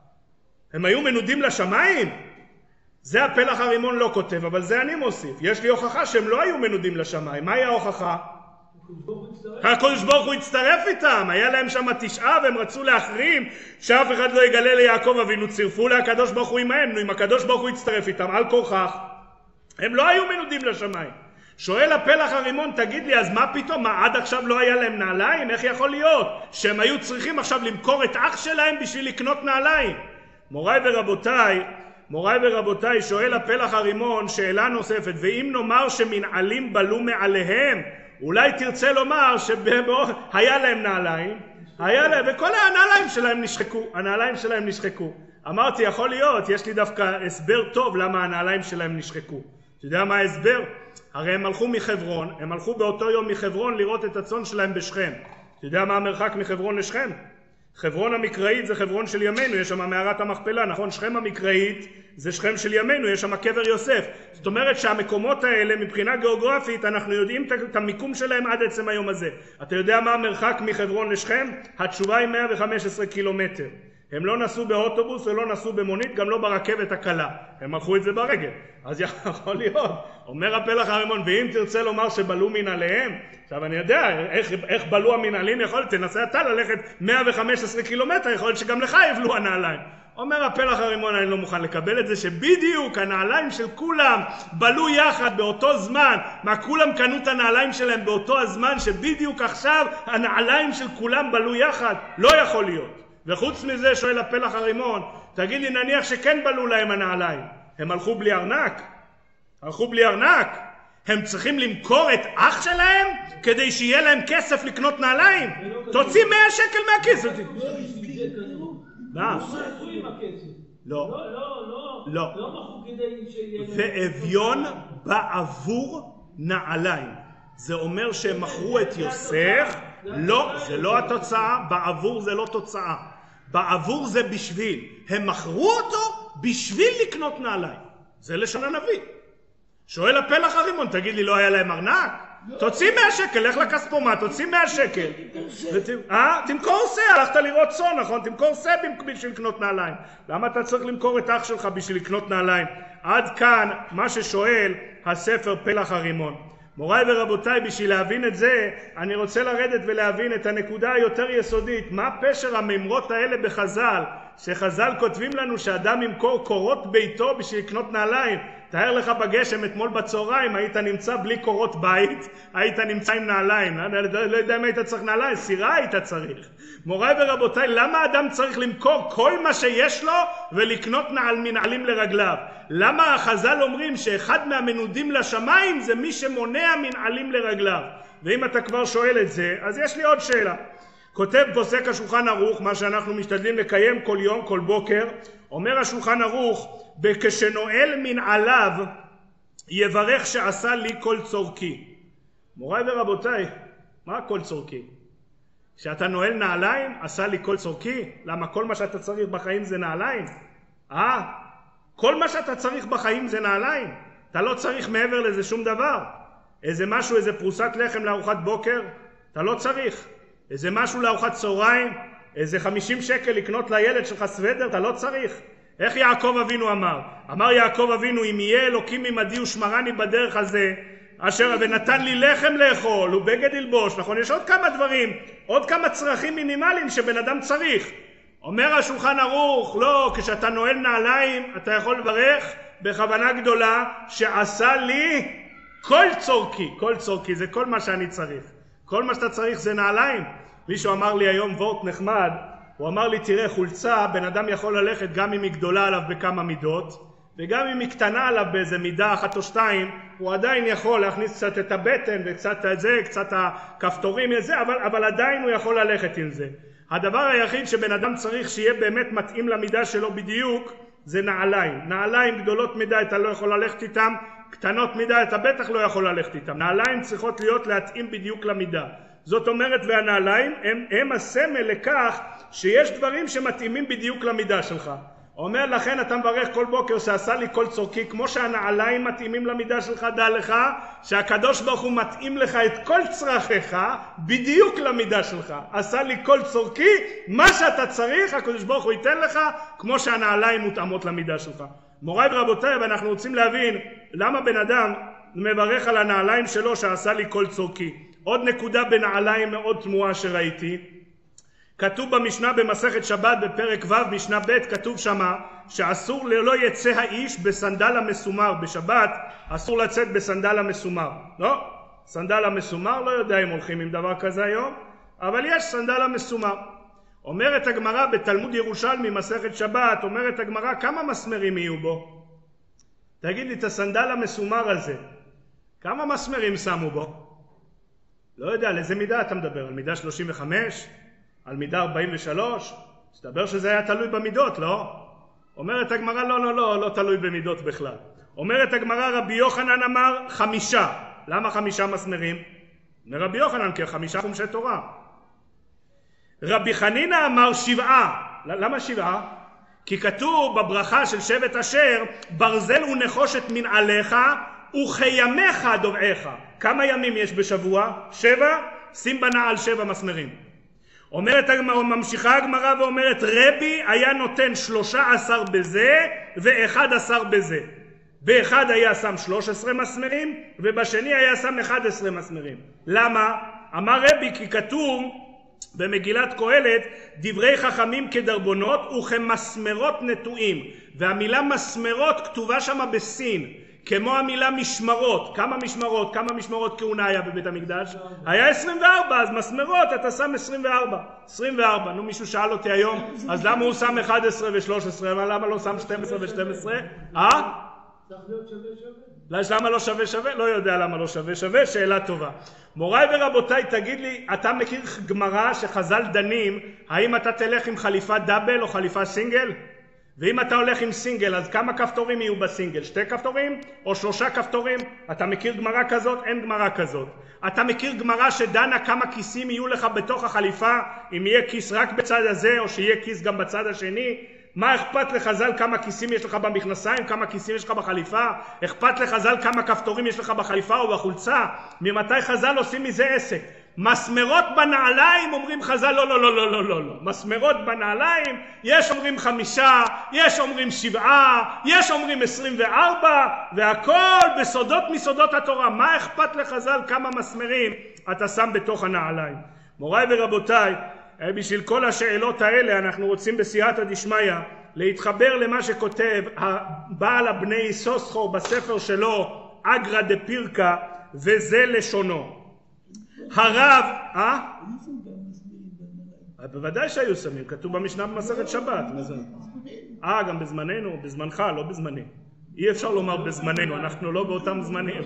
הם היו מנודים לשמיים? זה הפלח הרימון לא כותב, אבל זה אני מוסיף. יש לי הוכחה שהם לא היו מנודים לשמיים. מהי ההוכחה? הקדוש ברוך הוא הצטרף איתם. היה להם שם 9 והם רצו להחרים שאף אחד לא יגלה ליעקב אבינו. צירפו להקדוש ברוך הוא עמהם. אם הקדוש ברוך הוא הצטרף איתם על כורחך, הם לא היו מנודים לשמיים. שואל הפלח הרימון, תגיד לי, אז מה פתאום? מה, עד עכשיו לא היה להם נעליים? איך יכול להיות שהם היו צריכים עכשיו למכור את אח שלהם בשביל לקנות נעליים? מוריי ורבותיי, שואל הפלח הרימון שאלה נוספת: ואם נאמר שמנעלים בלו מעליהם, אולי תרצה לומר שהיה להם נעליים, וכל הנעליים שלהם נשחקו. אמרתי, יכול להיות, יש לי דווקא הסבר טוב למה הנעליים שלהם נשחקו. אתה יודע מה ההסבר? הרי הם הלכו מחברון, הם הלכו באותו יום מחברון לראות את הצאן שלהם בשכם. אתה יודע מה המרחק מחברון לשכם? חברון המקראית זה חברון של ימינו, יש שם מערת המכפלה, נכון? שכם המקראית זה שכם של ימינו, יש שם קבר יוסף. זאת אומרת שהמקומות האלה מבחינה גיאוגרפית אנחנו יודעים את המיקום שלהם עד עצם היום הזה. אתה יודע מה המרחק מחברון לשכם? התשובה היא 115 קילומטר. הם לא נסעו באוטובוס ולא נסעו במונית, גם לא ברכבת הקלה. הם הלכו את זה ברגל. אז יכול להיות. אומר הפלח הרימון, ואם תרצה לומר שבלו מנעליהם, עכשיו אני יודע איך בלו המנעלים, יכול להיות, תנסה אתה ללכת 115 קילומטר, יכול להיות שגם לך יבלו הנעליים. אומר הפלח הרימון, אני לא מוכן לקבל את זה, שבדיוק הנעליים של כולם בלו יחד באותו זמן. מה, כולם קנו את הנעליים שלהם באותו הזמן, שבדיוק עכשיו הנעליים של כולם בלו יחד? לא יכול להיות. וחוץ מזה שואל הפלח הרימון, תגיד לי, נניח שכן בלו להם הנעליים, הם הלכו בלי ארנק? הם צריכים למכור את אח שלהם כדי שיהיה להם כסף לקנות נעליים? תוציא 100 שקל מהכיס. מה? לא. לא מכרו כדי שיהיה... ואביון בעבור נעליים. זה אומר שהם מכרו את יוסף. לא, זה לא התוצאה. בעבור זה לא תוצאה. בעבור זה בשביל. הם מכרו אותו בשביל לקנות נעליים. זה לשון הנביא. שואל הפלח הרימון, תגיד לי, לא היה להם ארנק? תוציא 100 שקל, לך לכספומט, תוציא 100 שקל. תמכור שא, הלכת לראות צאן, נכון? תמכור שא בשביל לקנות נעליים. למה אתה צריך למכור את אח שלך בשביל לקנות נעליים? עד כאן מה ששואל הספר פלח הרימון. מוריי ורבותיי, בשביל להבין את זה, אני רוצה לרדת ולהבין את הנקודה היותר יסודית. מה פשר הממרות האלה בחז"ל? שחז"ל כותבים לנו שאדם ימכור קורות ביתו בשביל לקנות נעליים. תאר לך בגשם אתמול בצהריים, היית נמצא בלי קורות בית, היית נמצא עם נעליים. לא יודע אם היית צריך נעליים, סירה היית צריך. מוריי ורבותיי, למה אדם צריך למכור כל מה שיש לו ולקנות מנעלים לרגליו? למה החז"ל אומרים שאחד מהמנודים לשמיים זה מי שמונע מנעלים לרגליו? ואם אתה כבר שואל את זה, אז יש לי עוד שאלה. כותב פוסק השולחן ערוך, מה שאנחנו משתדלים לקיים כל יום, כל בוקר, אומר השולחן ערוך, כשנועל מנעליו יברך שעשה לי כל צורכי. מוריי ורבותיי, מה כל צורכי? כשאתה נועל נעליים, עשה לי כל צורכי? למה כל מה שאתה צריך בחיים זה נעליים? כל מה שאתה צריך בחיים זה נעליים? אתה לא צריך מעבר לזה שום דבר. איזה משהו, איזה פרוסת לחם לארוחת בוקר? אתה לא צריך. איזה משהו לארוחת צהריים? איזה 50 שקל לקנות לילד שלך סוודר? אתה לא צריך. איך יעקב אבינו אמר? אמר יעקב אבינו, אם יהיה אלוקים עמדי ושמרני בדרך הזה, אשר ונתן לי לחם לאכול ובגד ללבוש. נכון, יש עוד כמה דברים, עוד כמה צרכים מינימליים שבן אדם צריך. אומר השולחן ערוך, לא, כשאתה נועל נעליים אתה יכול לברך בכוונה גדולה שעשה לי כל צורכי. כל צורכי זה כל מה שאני צריך. כל מה שאתה צריך זה נעליים. מישהו אמר לי היום וורט נחמד, הוא אמר לי, תראה, חולצה, בן אדם יכול ללכת גם אם היא גדולה עליו בכמה מידות, וגם אם היא קטנה עליו באיזה מידה אחת או שתיים, הוא עדיין יכול להכניס קצת את הבטן וקצת את זה, קצת הכפתורים וזה, אבל עדיין הוא יכול ללכת עם זה. הדבר היחיד שבן אדם צריך שיהיה באמת מתאים למידה שלו בדיוק, זה נעליים. נעליים גדולות מדי אתה לא יכול ללכת איתם, קטנות מדי אתה בטח לא יכול ללכת איתם. נעליים צריכות להיות להתאים בדיוק למידה. זאת אומרת, והנעליים הם הסמל לכך שיש דברים שמתאימים בדיוק למידה שלך. אומר לכן אתה מברך כל בוקר שעשה לי כל צורכי, כמו שהנעליים מתאימים למידה שלך, דע לך שהקדוש ברוך הוא מתאים לך את כל צרכיך בדיוק למידה שלך. עשה לי כל צורכי, מה שאתה צריך הקדוש ברוך הוא ייתן לך כמו שהנעליים מותאמות למידה שלך. מוריי ורבותיי, ואנחנו רוצים להבין למה בן אדם מברך על הנעליים שלו שעשה לי כל צורכי. עוד נקודה בנעליים מאוד תמוהה שראיתי, כתוב במשנה במסכת שבת בפרק ו' משנה ב', כתוב שמה שאסור לא יצא האיש בסנדל המסומר. בשבת אסור לצאת בסנדל המסומר. לא, סנדל המסומר, לא יודע אם הולכים עם דבר כזה היום, אבל יש סנדל המסומר. אומרת הגמרא בתלמוד ירושלמי מסכת שבת, אומרת הגמרא, כמה מסמרים יהיו בו? תגיד לי, את הסנדל המסומר הזה, כמה מסמרים שמו בו? לא יודע, על איזה מידה אתה מדבר? על מידה 35? על מידה 43? מסתבר שזה היה תלוי במידות, לא? אומרת הגמרא, לא תלוי במידות בכלל. אומרת הגמרא, רבי יוחנן אמר 5. למה 5 מסמרים? מרבי יוחנן, כי 5 חומשי תורה. רבי חנינא אמר 7. למה 7? כי כתוב בברכה של שבט אשר, ברזל ונחושת מנעליך וכימיך דובעיך. כמה ימים יש בשבוע? 7? שים בנעל 7 מסמרים. אומרת הגמרא, ממשיכה הגמרא ואומרת, רבי היה נותן 13 בזה ו11 בזה. באחד היה שם 13 מסמרים ובשני היה שם 11 מסמרים. למה? אמר רבי, כי כתוב במגילת קהלת, דברי חכמים כדרבונות וכמסמרות נטועים, והמילה מסמרות כתובה שמה בסין, כמו המילה משמרות. כמה משמרות? כמה משמרות כהונה היה בבית המקדש? היה 24, אז מסמרות אתה שם 24. 24. נו, מישהו שאל אותי היום, אז למה הוא שם 11 ו-13? למה לא שם 12 ו-12? צריך להיות שווה? למה לא שווה? לא יודע למה לא שווה, שאלה טובה. מוריי ורבותיי, תגיד לי, אתה מכיר גמרא שחז"ל דנים, האם אתה תלך עם חליפה דאבל או חליפה סינגל? ואם אתה הולך עם סינגל, אז כמה כפתורים יהיו בסינגל? 2 כפתורים או 3 כפתורים? אתה מכיר גמרא כזאת? אין גמרא כזאת. אתה מכיר גמרא שדנה כמה כיסים יהיו לך בתוך החליפה, אם יהיה כיס רק בצד הזה או שיהיה כיס גם בצד השני? מה אכפת לחז"ל כמה כיסים יש לך במכנסיים, כמה כיסים יש לך בחליפה? אכפת לחז"ל כמה כפתורים יש לך בחליפה או בחולצה? ממתי חז"ל עושים מזה עסק? מסמרות בנעליים, אומרים חז"ל, לא, לא, לא, לא, לא, לא, לא. מסמרות בנעליים, יש אומרים 5, יש אומרים 7, יש אומרים 24, והכל בסודות מסודות התורה. מה אכפת לחז"ל כמה מסמרים אתה שם בתוך הנעליים? מוריי ורבותיי, בשביל כל השאלות האלה אנחנו רוצים בסייעתא דשמיא להתחבר למה שכותב בעל הבני יששכר בספר שלו אגרא דפירקה, וזה לשונו. הרב, בוודאי שהיו שמים, כתוב במשנה במסכת שבת. גם בזמננו, בזמנך, לא בזמני. אי אפשר לומר בזמננו, אנחנו לא באותם זמנים.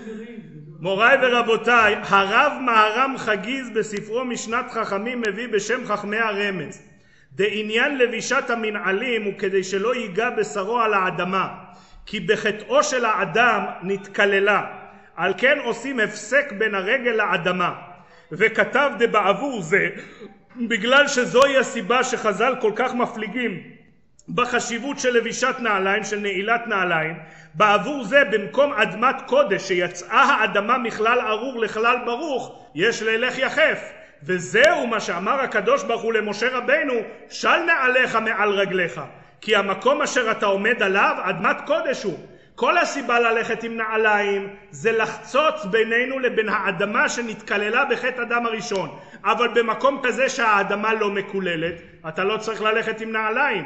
מוריי ורבותיי, הרב מהר"ם חגיז בספרו משנת חכמים מביא בשם חכמי הרמז. דעניין לבישת המנעלים הוא כדי שלא ייגע בשרו על האדמה, כי בחטאו של האדם נתקללה. על כן עושים הפסק בין הרגל לאדמה. וכתב דבעבור זה, בגלל שזוהי הסיבה שחז"ל כל כך מפליגים בחשיבות של לבישת נעליים, של נעילת נעליים, בעבור זה במקום אדמת קודש שיצאה האדמה מכלל ארור לכלל ברוך, יש ללך יחף. וזהו מה שאמר הקדוש ברוך הוא למשה רבינו, של נעליך מעל רגליך, כי המקום אשר אתה עומד עליו אדמת קודש הוא. כל הסיבה ללכת עם נעליים זה לחצוץ בינינו לבין האדמה שנתקללה בחטא אדם הראשון, אבל במקום כזה שהאדמה לא מקוללת אתה לא צריך ללכת עם נעליים.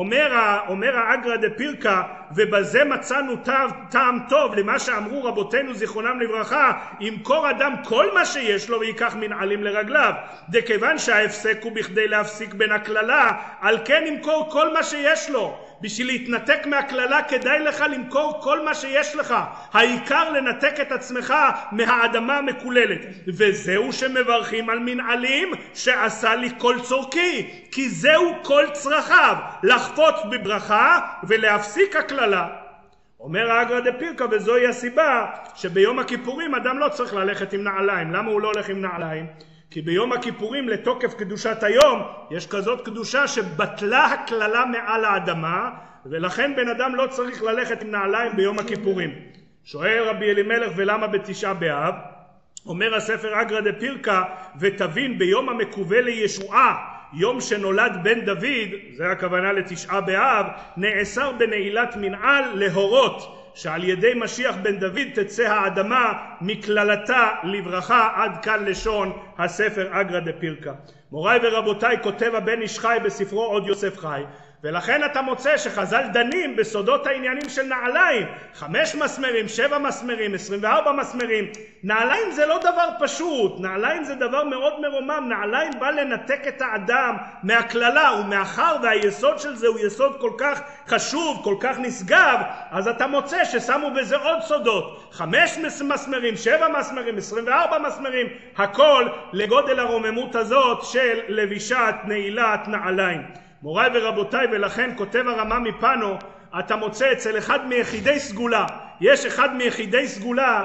אומר האגרא דפירקה, ובזה מצאנו טעם טוב למה שאמרו רבותינו זיכרונם לברכה, ימכור אדם כל מה שיש לו ויקח מנעלים לרגליו, דכיוון שההפסק הוא בכדי להפסיק בין הכללה, על כן ימכור כל מה שיש לו. בשביל להתנתק מהכללה כדאי לך למכור כל מה שיש לך, העיקר לנתק את עצמך מהאדמה המקוללת. וזהו שמברכים על מנעלים שעשה לי כל צורכי, כי זהו כל צרכיו, לחפוץ בברכה ולהפסיק הכללה. אומר האגרא דפירקה, וזוהי הסיבה שביום הכיפורים אדם לא צריך ללכת עם נעליים. למה הוא לא הולך עם נעליים? כי ביום הכיפורים לתוקף קדושת היום יש כזאת קדושה שבטלה הכללה מעל האדמה, ולכן בן אדם לא צריך ללכת עם נעליים ביום הכיפורים. שואל רבי אלימלך, ולמה בתשעה באב? אומר הספר אגרא דפירקה, ותבין ביום המקווה לישועה, יום שנולד בן דוד, זה הכוונה לתשעה באב, נאסר בנעילת מנעל להורות שעל ידי משיח בן דוד תצא האדמה מכללתה לברכה. עד כאן לשון הספר אגרא דפירקה. מוריי ורבותיי, כותב הבן איש חי בספרו עוד יוסף חי, ולכן אתה מוצא שחז"ל דנים בסודות העניינים של נעליים, 5 מסמרים, 7 מסמרים, 24 מסמרים. נעליים זה לא דבר פשוט, נעליים זה דבר מאוד מרומם. נעליים בא לנתק את האדם מהכללה, ומאחר והיסוד של זה הוא יסוד כל כך חשוב, כל כך נשגב, אז אתה מוצא ששמו בזה עוד סודות, 5 מסמרים, 7 מסמרים, 24 מסמרים, הכל לגודל הרוממות הזאת של לבישת נעילת נעליים. מוריי ורבותיי, ולכן כותב הרמ"א מפנו, אתה מוצא אצל אחד מיחידי סגולה, יש אחד מיחידי סגולה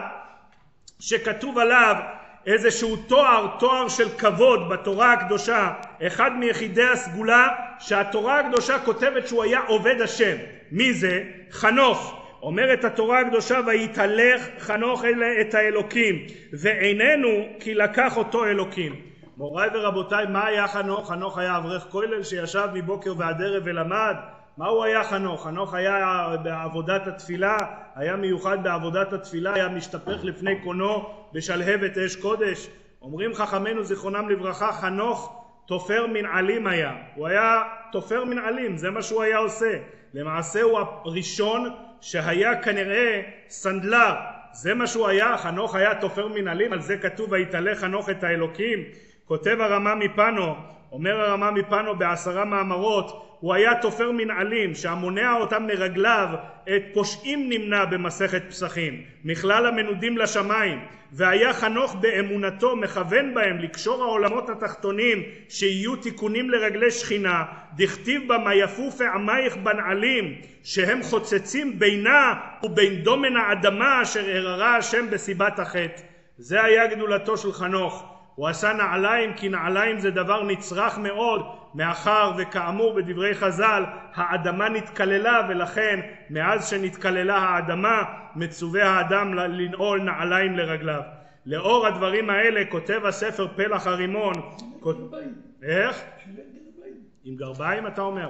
שכתוב עליו איזשהו תואר של כבוד בתורה הקדושה, אחד מיחידי הסגולה שהתורה הקדושה כותבת שהוא היה עובד השם. מי זה? חנוך. אומרת התורה הקדושה, ויתהלך חנוך את האלוקים, ואיננו כי לקח אותו אלוקים. מוריי ורבותיי, מה היה חנוך? חנוך היה אברך כולל שישב מבוקר ועד ערב ולמד. מה הוא היה חנוך? חנוך היה בעבודת התפילה, היה מיוחד בעבודת התפילה, היה משתפך לפני קונו בשלהבת אש קודש. אומרים חכמינו זיכרונם לברכה, חנוך תופר מנעלים היה. הוא היה תופר מנעלים, זה מה שהוא היה עושה. למעשה הוא הראשון שהיה כנראה סנדלר, זה מה שהוא היה. חנוך היה תופר מנעלים, על זה כתוב ויתהלך חנוך את האלוקים. כותב הרמ"א מפנו, אומר הרמ"א מפנו ב10 מאמרות, הוא היה תופר מנעלים שהמונע אותם מרגליו את פושעים נמנע במסכת פסחים מכלל המנודים לשמיים, והיה חנוך באמונתו מכוון בהם לקשור העולמות התחתונים שיהיו תיקונים לרגלי שכינה, דכתיב בה מה יפוף עמייך בנעלים שהם חוצצים בינה ובין דומן האדמה אשר הררה השם בסיבת החטא. זה היה גדולתו של חנוך. הוא עשה נעליים, כי נעליים זה דבר נצרך מאוד, מאחר וכאמור בדברי חז"ל האדמה נתקללה, ולכן מאז שנתקללה האדמה מצווה האדם לנעול נעליים לרגליו. לאור הדברים האלה כותב הספר פלח הרימון. איך? עם גרביים אתה אומר?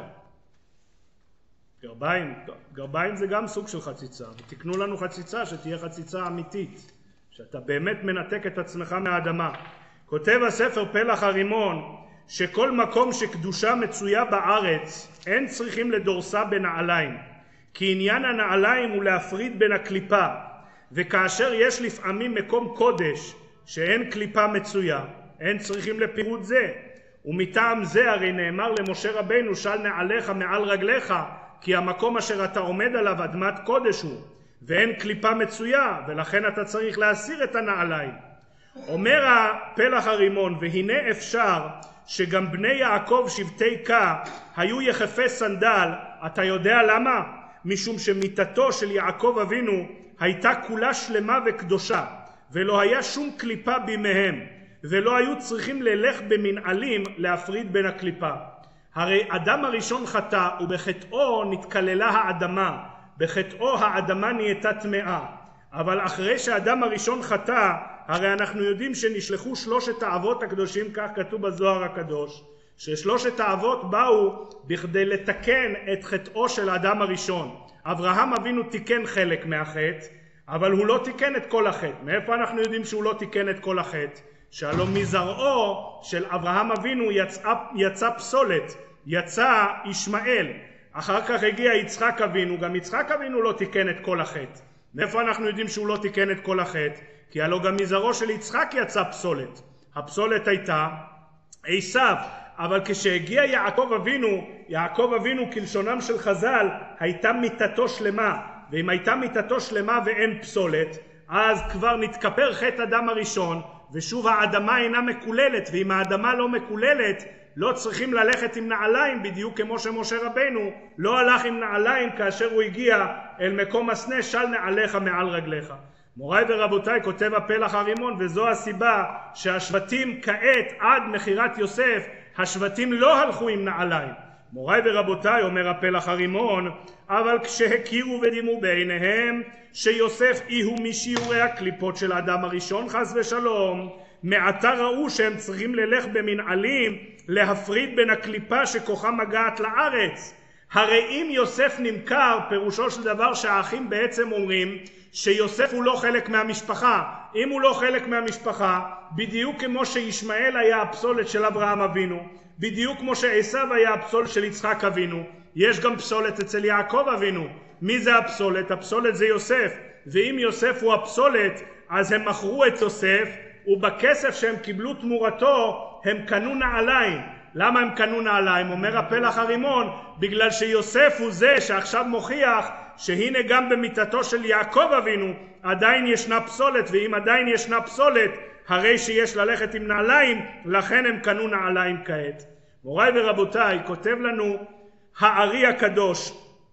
גרביים זה גם סוג של חציצה, ותקנו לנו חציצה שתהיה חציצה אמיתית, שאתה באמת מנתק את עצמך מהאדמה. כותב הספר פלח הרימון שכל מקום שקדושה מצויה בארץ אין צריכים לדורסה בנעליים, כי עניין הנעליים הוא להפריד בין הקליפה, וכאשר יש לפעמים מקום קודש שאין קליפה מצויה אין צריכים לפירוט זה, ומטעם זה הרי נאמר למשה רבינו של נעליך מעל רגליך, כי המקום אשר אתה עומד עליו אדמת קודש הוא, ואין קליפה מצויה, ולכן אתה צריך להסיר את הנעליים. אומר הפלח הרימון, והנה אפשר שגם בני יעקב שבטי קה היו יחפי סנדל. אתה יודע למה? משום שמיתתו של יעקב אבינו הייתה כולה שלמה וקדושה, ולא היה שום קליפה בימיהם, ולא היו צריכים ללך במנעלים להפריד בין הקליפה. הרי אדם הראשון חטא, ובחטאו נתקללה האדמה, בחטאו האדמה נהייתה טמאה. אבל אחרי שאדם הראשון חטא, הרי אנחנו יודעים שנשלחו שלושת האבות הקדושים, כך כתוב בזוהר הקדוש, ששלושת האבות באו בכדי לתקן את חטאו של האדם הראשון. אברהם אבינו תיקן חלק מהחטא, אבל הוא לא תיקן את כל החטא. מאיפה אנחנו יודעים שהוא לא תיקן את כל החטא? שהלא מזרעו של אברהם אבינו יצא פסולת, יצא ישמעאל. אחר כך הגיע יצחק אבינו, גם יצחק אבינו לא תיקן את כל החטא. מאיפה אנחנו יודעים שהוא לא תיקן את כל החטא? כי הלא גם מזרעו של יצחק יצא פסולת. הפסולת הייתה עשיו. אבל כשהגיע יעקב אבינו כלשונם של חז"ל, הייתה מיתתו שלמה. ואם הייתה מיתתו שלמה ואין פסולת, אז כבר נתכפר חטא אדם הראשון, ושוב האדמה אינה מקוללת. ואם האדמה לא מקוללת, לא צריכים ללכת עם נעליים, בדיוק כמו שמשה רבינו לא הלך עם נעליים כאשר הוא הגיע אל מקום הסנה, של נעליך מעל רגליך. מוריי ורבותיי, כותב הפלח הרימון, וזו הסיבה שהשבטים כעת עד מחירת יוסף, השבטים לא הלכו עם נעליים. מוריי ורבותיי, אומר הפלח הרימון, אבל כשהכירו ודימו בעיניהם שיוסף איהו משיעורי הקליפות של האדם הראשון חס ושלום, מעתה ראו שהם צריכים ללך במנעלים להפריד בין הקליפה שכוחה מגעת לארץ. הרי אם יוסף נמכר, פירושו של דבר שהאחים בעצם אומרים שיוסף הוא לא חלק מהמשפחה. אם הוא לא חלק מהמשפחה, בדיוק כמו שישמעאל היה הפסולת של אברהם אבינו, בדיוק כמו שעשיו היה הפסולת של יצחק אבינו, יש גם פסולת אצל יעקב אבינו. מי זה הפסולת? הפסולת זה יוסף. ואם יוסף הוא הפסולת, אז הם מכרו את יוסף, ובכסף שהם קיבלו תמורתו הם קנו נעליים. למה הם קנו נעליים? אומר הפלח הרימון, בגלל שיוסף הוא זה שעכשיו מוכיח שהנה גם במיתתו של יעקב אבינו עדיין ישנה פסולת, ואם עדיין ישנה פסולת הרי שיש ללכת עם נעליים, לכן הם קנו נעליים כעת. מוריי ורבותיי, כותב לנו הארי הקדוש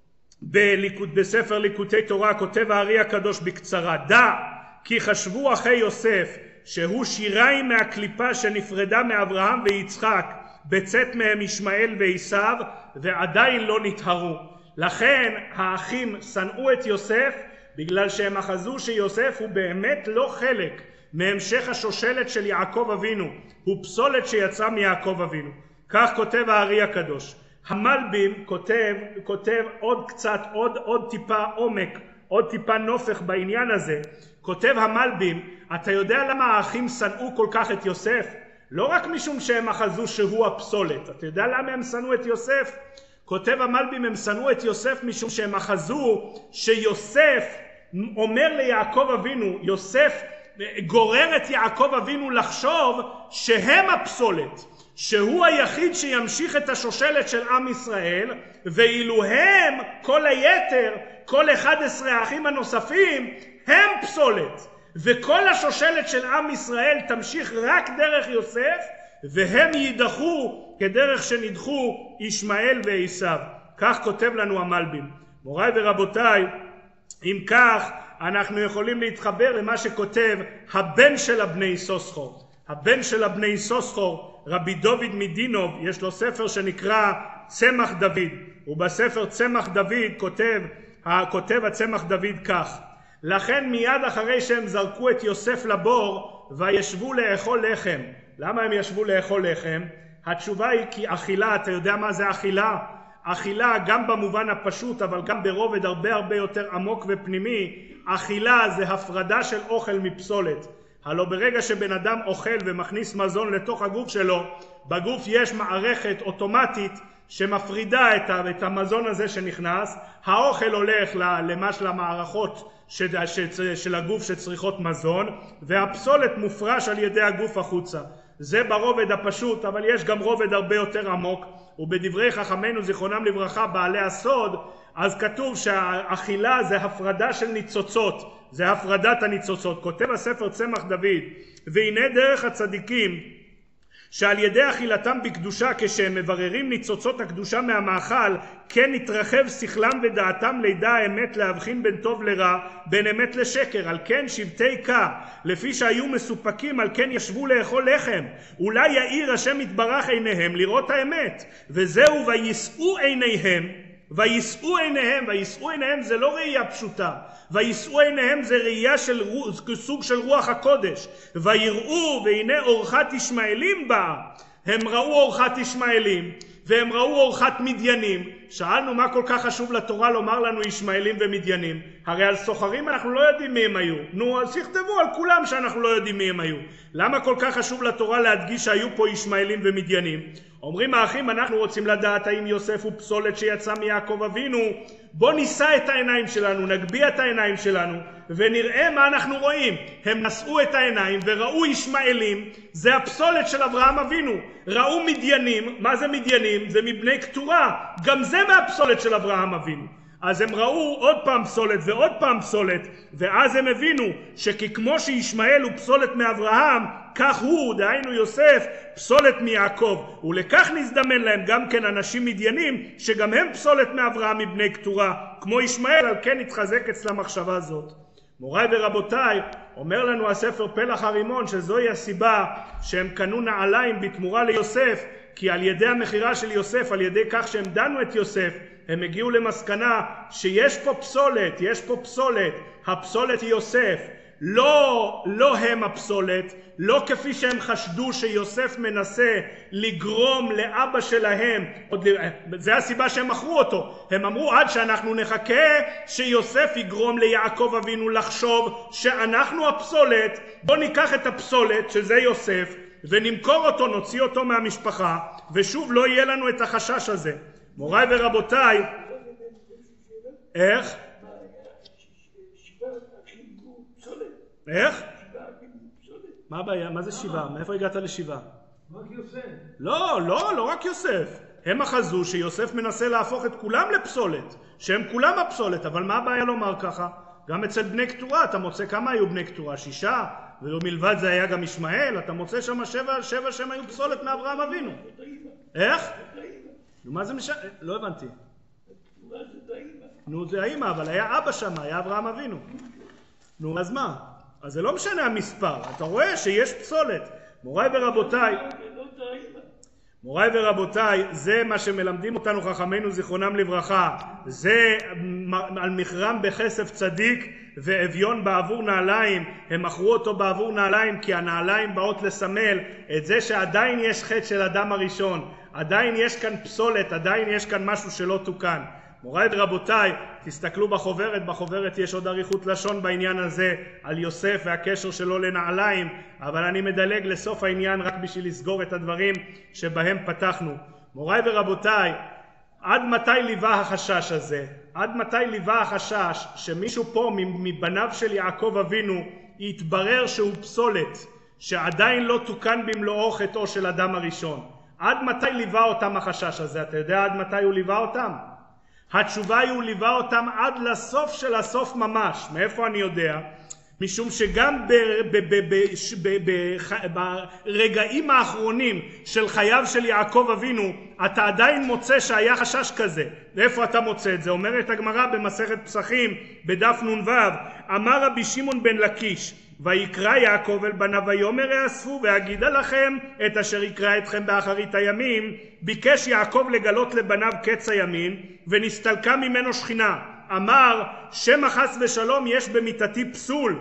בספר ליקוטי תורה, כותב הארי הקדוש בקצרה, דע כי חשבו אחי יוסף שהוא שיריים מהקליפה שנפרדה מאברהם ויצחק בצאת מהם ישמעאל ועשיו, ועדיין לא נטהרו. לכן האחים שנאו את יוסף, בגלל שהם אחזו שיוסף הוא באמת לא חלק מהמשך השושלת של יעקב אבינו, הוא פסולת שיצא מיעקב אבינו. כך כותב הארי הקדוש. המלבים כותב עוד קצת, עוד טיפה עומק, עוד טיפה נופך בעניין הזה. כותב המלבים, אתה יודע למה האחים שנאו כל כך את יוסף? לא רק משום שהם אחזו שהוא הפסולת. אתה יודע למה הם שנאו את יוסף? כותב המלבים, הם שנאו את יוסף משום שהם אחזו שיוסף אומר ליעקב אבינו, יוסף גורר את יעקב אבינו לחשוב שהם הפסולת, שהוא היחיד שימשיך את השושלת של עם ישראל, ואילו הם, כל היתר, כל 11 האחים הנוספים, הם פסולת, וכל השושלת של עם ישראל תמשיך רק דרך יוסף, והם יידחו כדרך שנדחו ישמעאל ועשיו. כך כותב לנו המלבים. מוריי ורבותיי, אם כך אנחנו יכולים להתחבר למה שכותב הבן של הבני סוסחור. הבן של הבני סוסחור, רבי דוד מדינוב, יש לו ספר שנקרא צמח דוד, ובספר צמח דוד כותב הצמח דוד כך: לכן מיד אחרי שהם זרקו את יוסף לבור וישבו לאכול לחם. למה הם ישבו לאכול לחם? התשובה היא כי אכילה, אתה יודע מה זה אכילה? אכילה גם במובן הפשוט אבל גם ברובד הרבה יותר עמוק ופנימי, אכילה זה הפרדה של אוכל מפסולת. הלא ברגע שבן אדם אוכל ומכניס מזון לתוך הגוף שלו, בגוף יש מערכת אוטומטית שמפרידה את המזון הזה שנכנס, האוכל הולך למערכות של הגוף שצריכות מזון, והפסולת מופרש על ידי הגוף החוצה. זה ברובד הפשוט, אבל יש גם רובד הרבה יותר עמוק, ובדברי חכמינו זיכרונם לברכה בעלי הסוד, אז כתוב שהאכילה זה הפרדה של ניצוצות, זה הפרדת הניצוצות. כותב הספר צמח דוד: והנה דרך הצדיקים שעל ידי אכילתם בקדושה, כשהם מבררים ניצוצות הקדושה מהמאכל, כן יתרחב שכלם ודעתם לידע האמת, להבחין בין טוב לרע, בין אמת לשקר. על כן שבטי קה, לפי שהיו מסופקים, על כן ישבו לאכול לחם. אולי יאיר השם יתברך עיניהם לראות האמת. וזהו ויסעו עיניהם. ויסעו עיניהם, ויסעו עיניהם זה לא ראייה פשוטה, ויסעו עיניהם זה ראייה של סוג של רוח הקודש. ויראו והנה אורחת ישמעאלים באה. הם ראו אורחת ישמעאלים והם ראו אורחת מדיינים. שאלנו מה כל כך חשוב לתורה לומר לנו ישמעאלים ומדיינים? הרי על סוחרים אנחנו לא יודעים מי הם היו. נו, אז יכתבו על כולם שאנחנו לא יודעים מי הם היו. למה כל כך חשוב לתורה להדגיש שהיו פה ישמעאלים ומדיינים? אומרים האחים, אנחנו רוצים לדעת האם יוסף הוא פסולת שיצא מיעקב אבינו. בוא נישא את העיניים שלנו, נגביה את העיניים שלנו ונראה מה אנחנו רואים. הם נשאו את העיניים וראו ישמעאלים, זה הפסולת של אברהם אבינו. ראו מדיינים, מה זה מדיינים? זה מבני קטורה, גם זה מהפסולת של אברהם אבינו. אז הם ראו עוד פעם פסולת ועוד פעם פסולת, ואז הם הבינו שכמו שישמעאל הוא פסולת מאברהם, כך הוא, דהיינו יוסף, פסולת מיעקב. ולכך נזדמן להם גם כן אנשים מדיינים שגם הם פסולת מאברהם מבני קטורה כמו ישמעאל. על כן התחזק אצל המחשבה הזאת. מוריי ורבותיי, אומר לנו הספר פלח הרימון שזוהי הסיבה שהם קנו נעליים בתמורה ליוסף, כי על ידי המחירה של יוסף, על ידי כך שהם דנו את יוסף, הם הגיעו למסקנה שיש פה פסולת, יש פה פסולת. הפסולת היא יוסף, לא הם הפסולת, לא כפי שהם חשדו שיוסף מנסה לגרום לאבא שלהם. זה הסיבה שהם מכרו אותו. הם אמרו עד שאנחנו נחכה שיוסף יגרום ליעקב אבינו לחשוב שאנחנו הפסולת, בוא ניקח את הפסולת שזה יוסף ונמכור אותו, נוציא אותו מהמשפחה, ושוב לא יהיה לנו את החשש הזה. מוריי ורבותיי, איך? איך? מה הבעיה? מה זה שבעה? מאיפה הגעת לשבעה? רק יוסף. לא רק יוסף. הם אחזו שיוסף מנסה להפוך את כולם לפסולת, שהם כולם הפסולת, אבל מה הבעיה לומר ככה? גם אצל בני קטורה אתה מוצא כמה היו בני קטורה? 6, ומלבד זה היה גם ישמעאל, אתה מוצא שם 7 שהם היו פסולת מאברהם אבינו. איך? מה זה משנה? לא הבנתי. נו, זה האמא, אבל היה אבא שם, היה אברהם אבינו. נו, אז מה? אז זה לא משנה המספר, אתה רואה שיש פסולת. מוריי ורבותיי, זה מה שמלמדים אותנו חכמינו זיכרונם לברכה. זה על מחרם בכסף צדיק ואביון בעבור נעליים. הם מכרו אותו בעבור נעליים כי הנעליים באות לסמל את זה שעדיין יש חטא של אדם הראשון, עדיין יש כאן פסולת, עדיין יש כאן משהו שלא תוקן. מוריי ורבותיי, תסתכלו בחוברת יש עוד אריכות לשון בעניין הזה על יוסף והקשר שלו לנעליים, אבל אני מדלג לסוף העניין רק בשביל לסגור את הדברים שבהם פתחנו. מוריי ורבותיי, עד מתי ליווה החשש הזה? עד מתי ליווה החשש שמישהו פה מבניו של יעקב אבינו יתברר שהוא פסולת, שעדיין לא תוקן במלואו חטאו של אדם הראשון? עד מתי ליווה אותם החשש הזה? אתה יודע עד מתי הוא ליווה אותם? התשובה היא הוא ליווה אותם עד לסוף של הסוף ממש. מאיפה אני יודע? משום שגם ברגעים האחרונים של חייו של יעקב אבינו אתה עדיין מוצא שהיה חשש כזה. ואיפה אתה מוצא את זה? אומרת הגמרא במסכת פסחים בדף נ"ו, אמר רבי שמעון בן לקיש, ויקרא יעקב אל בניו ויאמר האספו והגידה לכם את אשר יקרא אתכם באחרית הימים. ביקש יעקב לגלות לבניו קץ הימין ונסתלקה ממנו שכינה. אמר שמא חס ושלום יש במיתתי פסול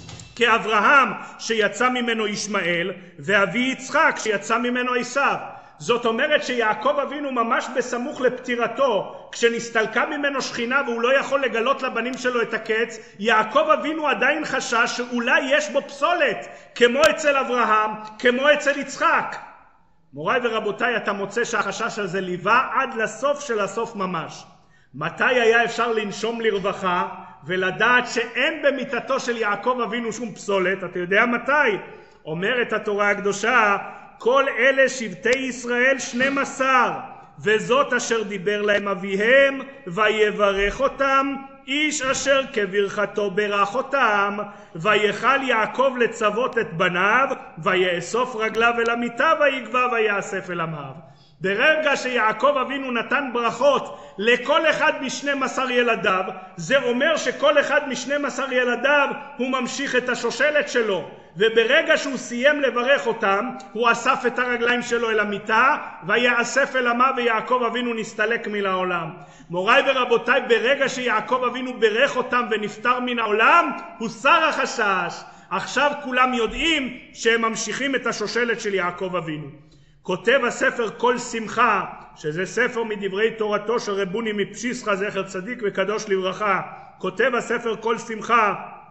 כאברהם שיצא ממנו ישמעאל ואבי יצחק שיצא ממנו עשיו. זאת אומרת שיעקב אבינו ממש בסמוך לפטירתו, כשנסתלקה ממנו שכינה והוא לא יכול לגלות לבנים שלו את הקץ, יעקב אבינו עדיין חשש שאולי יש בו פסולת, כמו אצל אברהם, כמו אצל יצחק. מוריי ורבותיי, אתה מוצא שהחשש הזה ליווה עד לסוף של הסוף ממש. מתי היה אפשר לנשום לרווחה ולדעת שאין במיתתו של יעקב אבינו שום פסולת? אתה יודע מתי? אומרת התורה הקדושה, כל אלה שבטי ישראל 12, וזאת אשר דיבר להם אביהם ויברך אותם, איש אשר כברכתו ברך אותם. ויכל יעקב לצוות את בניו ויאסוף רגליו אל המיטה ויגבע ויאסף אל עמיו. ברגע שיעקב אבינו נתן ברכות לכל אחד מ12 ילדיו, זה אומר שכל אחד מ12 ילדיו הוא ממשיך את השושלת שלו, וברגע שהוא סיים לברך אותם הוא אסף את הרגליים שלו אל המיטה ויאסף אל עמיו, ויעקב אבינו נסתלק מן העולם. מוריי ורבותיי, ברגע שיעקב אבינו ברך אותם ונפטר מן העולם הוסר החשש. עכשיו כולם יודעים שהם ממשיכים את השושלת של יעקב אבינו. כותב הספר כל שמחה, שזה ספר מדברי תורתו של רבוני מפשיסחה זכר צדיק וקדוש לברכה, כותב הספר כל שמחה,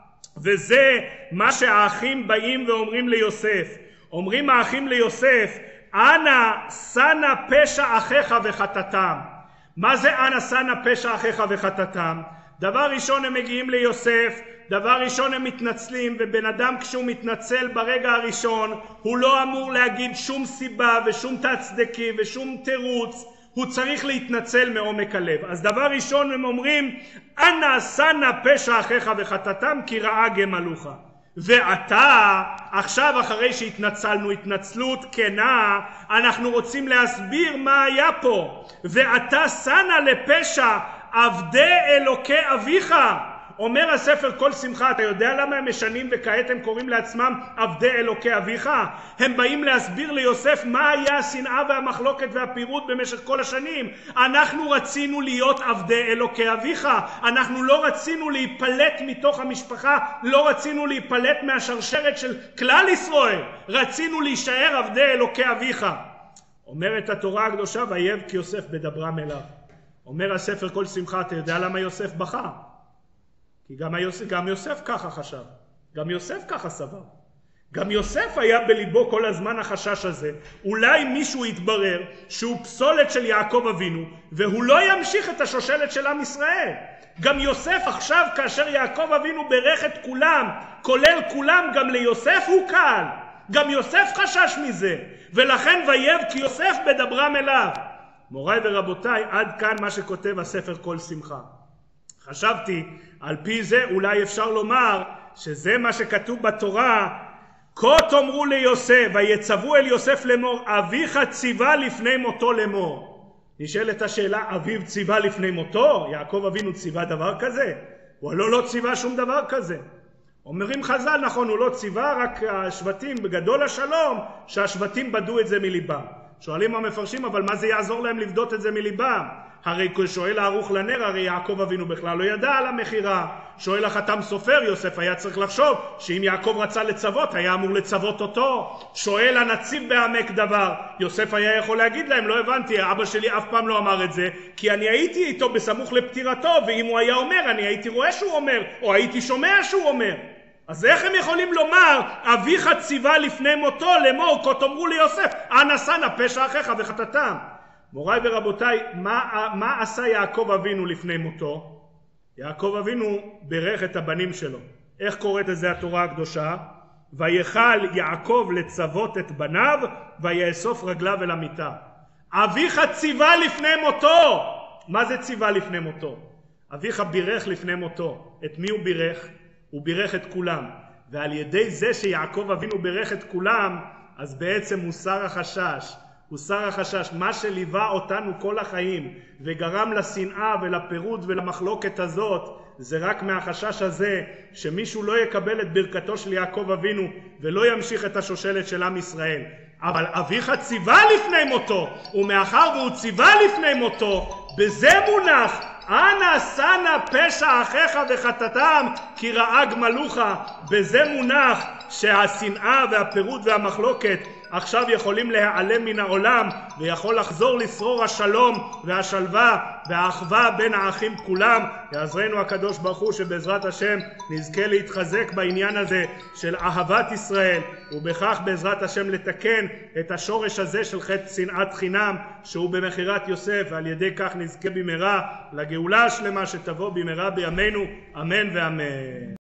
וזה מה שהאחים באים ואומרים ליוסף. אומרים האחים ליוסף, אנא שנא פשע אחיך וחטאתם. מה זה אנא שנא פשע אחיך וחטאתם? דבר ראשון הם מגיעים ליוסף, דבר ראשון הם מתנצלים, ובן אדם כשהוא מתנצל ברגע הראשון הוא לא אמור להגיד שום סיבה ושום תצדקי ושום תירוץ, הוא צריך להתנצל מעומק הלב. אז דבר ראשון הם אומרים אנא שנא פשע אחיך וחטאתם כי רעה גמלוך. ועתה עכשיו אחרי שהתנצלנו התנצלות כנה, אנחנו רוצים להסביר מה היה פה. ועתה שנא לפשע עבדי אלוקי אביך. אומר הספר כל שמחה, אתה יודע למה הם משנים וכעת הם קוראים לעצמם עבדי אלוקי אביך? הם באים להסביר ליוסף מה היה השנאה והמחלוקת והפירוד במשך כל השנים. אנחנו רצינו להיות עבדי אלוקי אביך, אנחנו לא רצינו להיפלט מתוך המשפחה, לא רצינו להיפלט מהשרשרת של כלל ישראל, רצינו להישאר עבדי אלוקי אביך. אומרת התורה הקדושה, ויבכי יוסף בדברם אליו. אומר הספר כל שמחה, אתה יודע למה יוסף בכה? כי גם יוסף ככה חשב, גם יוסף ככה סבר. גם יוסף היה בליבו כל הזמן החשש הזה, אולי מישהו יתברר שהוא פסולת של יעקב אבינו והוא לא ימשיך את השושלת של עם ישראל. גם יוסף עכשיו כאשר יעקב אבינו ברך את כולם, כולל כולם, גם ליוסף הוא קל. גם יוסף חשש מזה, ולכן ויבכי יוסף בדברם אליו. מוריי ורבותיי, עד כאן מה שכותב הספר כל שמחה. חשבתי, על פי זה אולי אפשר לומר שזה מה שכתוב בתורה, כה תאמרו ליוסף, ויצוו אל יוסף לאמור, אביך ציווה לפני מותו לאמור. נשאלת השאלה, אביו ציווה לפני מותו? יעקב אבינו ציווה דבר כזה? הוא לא ציווה שום דבר כזה. אומרים חז"ל, נכון, הוא לא ציווה, רק השבטים בגדול השלום, שהשבטים בדו את זה מליבם. שואלים המפרשים, אבל מה זה יעזור להם לבדות את זה מליבם? הרי שואל הערוך לנר, הרי יעקב אבינו בכלל לא ידע על המחירה. שואל החתם סופר, יוסף היה צריך לחשוב שאם יעקב רצה לצוות היה אמור לצוות אותו. שואל הנציב בעמק דבר, יוסף היה יכול להגיד להם, לא הבנתי, אבא שלי אף פעם לא אמר את זה, כי אני הייתי איתו בסמוך לפטירתו, ואם הוא היה אומר אני הייתי רואה שהוא אומר, או הייתי שומע שהוא אומר. אז איך הם יכולים לומר אביך ציווה לפני מותו לאמור, כה תאמרו ליוסף אנא שנא פשע אחיך וחטאתם? מוריי ורבותיי, מה עשה יעקב אבינו לפני מותו? יעקב אבינו ברך את הבנים שלו. איך קוראת את זה התורה הקדושה? ויכל יעקב לצוות את בניו ויאסוף רגליו אל המיטה. אביך ציווה לפני מותו. מה זה ציווה לפני מותו? אביך בירך לפני מותו. את מי הוא בירך? הוא בירך את כולם. ועל ידי זה שיעקב אבינו בירך את כולם, אז בעצם הוסר החשש. הוסר החשש, מה שליווה אותנו כל החיים וגרם לשנאה ולפירוד ולמחלוקת הזאת, זה רק מהחשש הזה שמישהו לא יקבל את ברכתו של יעקב אבינו ולא ימשיך את השושלת של עם ישראל. אבל אביך ציווה לפני מותו, ומאחר והוא ציווה לפני מותו, בזה מונח אנא שנא פשע אחיך וחטאתם כי רעה גמלוך. בזה מונח שהשנאה והפירוד והמחלוקת עכשיו יכולים להיעלם מן העולם, ויכול לחזור לשרור השלום והשלווה והאחווה בין האחים כולם. יעזרנו הקדוש ברוך הוא שבעזרת השם נזכה להתחזק בעניין הזה של אהבת ישראל, ובכך בעזרת השם לתקן את השורש הזה של חטא שנאת חינם שהוא במכירת יוסף, ועל ידי כך נזכה במהרה לגאולה השלמה שתבוא במהרה בימינו, אמן ואמן.